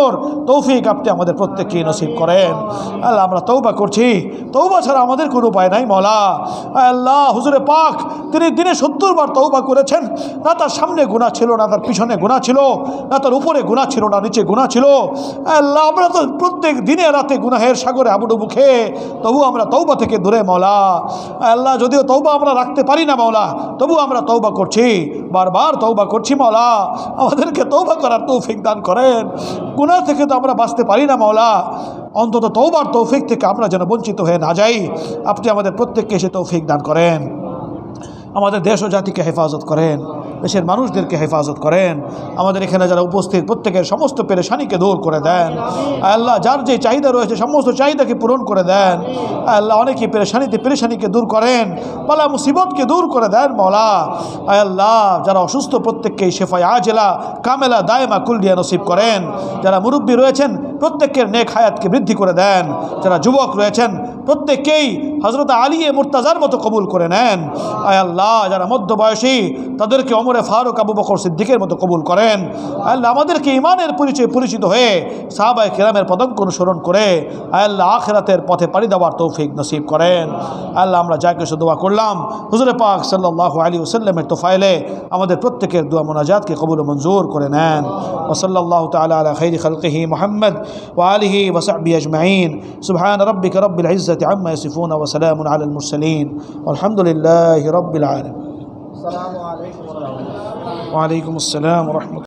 তৌফিক আপনি আমাদের প্রত্যেককে নসিব করেন। আল্লাহ আমরা তৌবা করছি, তৌবা ছাড়া আমাদের কোনো উপায় নাই মওলা। আল্লাহ হুজুরে পাক তিনি দিনে সত্তর বার তৌবা করেছেন, না তার সামনে গুনাহ ছিল, না তার পিছনে গুনাহ ছিল, না তার উপরে গুনাহ ছিল, না নিচে গুনাহ ছিল। আল্লাহ আমরা তো প্রত্যেক দিনে রাতে গুনাহের সাগরে হাবুডুবু খেয়ে তবু আমরা তৌবা থেকে দূরে মওলা। আল্লাহ যদিও তৌবা আমরা রাখতে পারি না মওলা, তবু আমরা তৌবা করছি, বারবার তৌবা করছি মওলা। আমাদেরকে তৌবা করার তৌফিক দান করেন। গুনাহ থেকে তো আমরা বাঁচতে পারি না মওলা, অন্তত তৌবার তৌফিক থেকে আমরা যেন বঞ্চিত হয়ে না যাই। আপনি আমাদের প্রত্যেককে এসে তৌফিক দান করেন। আমাদের দেশ ও জাতিকে হেফাজত করেন, দেশের মানুষদেরকে হেফাজত করেন। আমাদের এখানে যারা উপস্থিত প্রত্যেকের সমস্ত পেরেশানিকে দূর করে দেন। আল্লাহ যার যে চাহিদা রয়েছে সমস্ত চাহিদাকে পূরণ করে দেন। আল্লাহ অনেকে পেরেশানিতে পেরেশানিকে দূর করেন, বালা মুসিবতকে দূর করে দেন মওলা। আল্লাহ যারা অসুস্থ প্রত্যেককে শেফায়ে আজেলা কামেলা দায়মা কুল্লিয়া নসিব করেন। যারা মুরব্বী রয়েছেন প্রত্যেকের নেক হায়াতকে বৃদ্ধি করে দেন। যারা যুবক রয়েছেন প্রত্যেককেই হযরত আলী মুর্তাজার মতো কবুল করে নেন। আয় আল্লাহ যারা মধ্যবয়সী তাদেরকে ওমরে ফারুক আবু বকর সিদ্দিকের মতো কবুল করেন। আল্লাহ আমাদেরকে ঈমানের পরিচয়ে পরিচিত হয়ে সাহাবায়ে কেরামের পদাঙ্ক অনুসরণ করে আল্লাহ আখিরাতের পথে পাড়ি দেওয়ার তৌফিক নসিব করেন। আল্লাহ আমরা যা কিছু দোয়া করলাম হুজুরে পাক সাল্লাল্লাহু আলাইহি ওয়াসাল্লামের তোফায়েলে আমাদের প্রত্যেকের দোয়া মুনাজাতকে কবুল ও মঞ্জুর করে নেন। ওয়া সাল্লাল্লাহু তাআলা আলা খাইরি খালকিহি মুহাম্মদ ওয়া আলিহি ওয়া সাহবিহি আজমাইন। সুবহান রাব্বিকা রাব্বিল ইজ্জাতি আম্মা ইয়াসিফুন ওয়া সালামুন আলাল মুরসালিন ওয়ালহামদুলিল্লাহি রাব্বিল আলামিন। আসসালামু আলাইকুম ওয়া রাহমাতুল্লাহ। ওয়া আলাইকুম আসসালাম ওয়া রাহমাতুল্লাহ।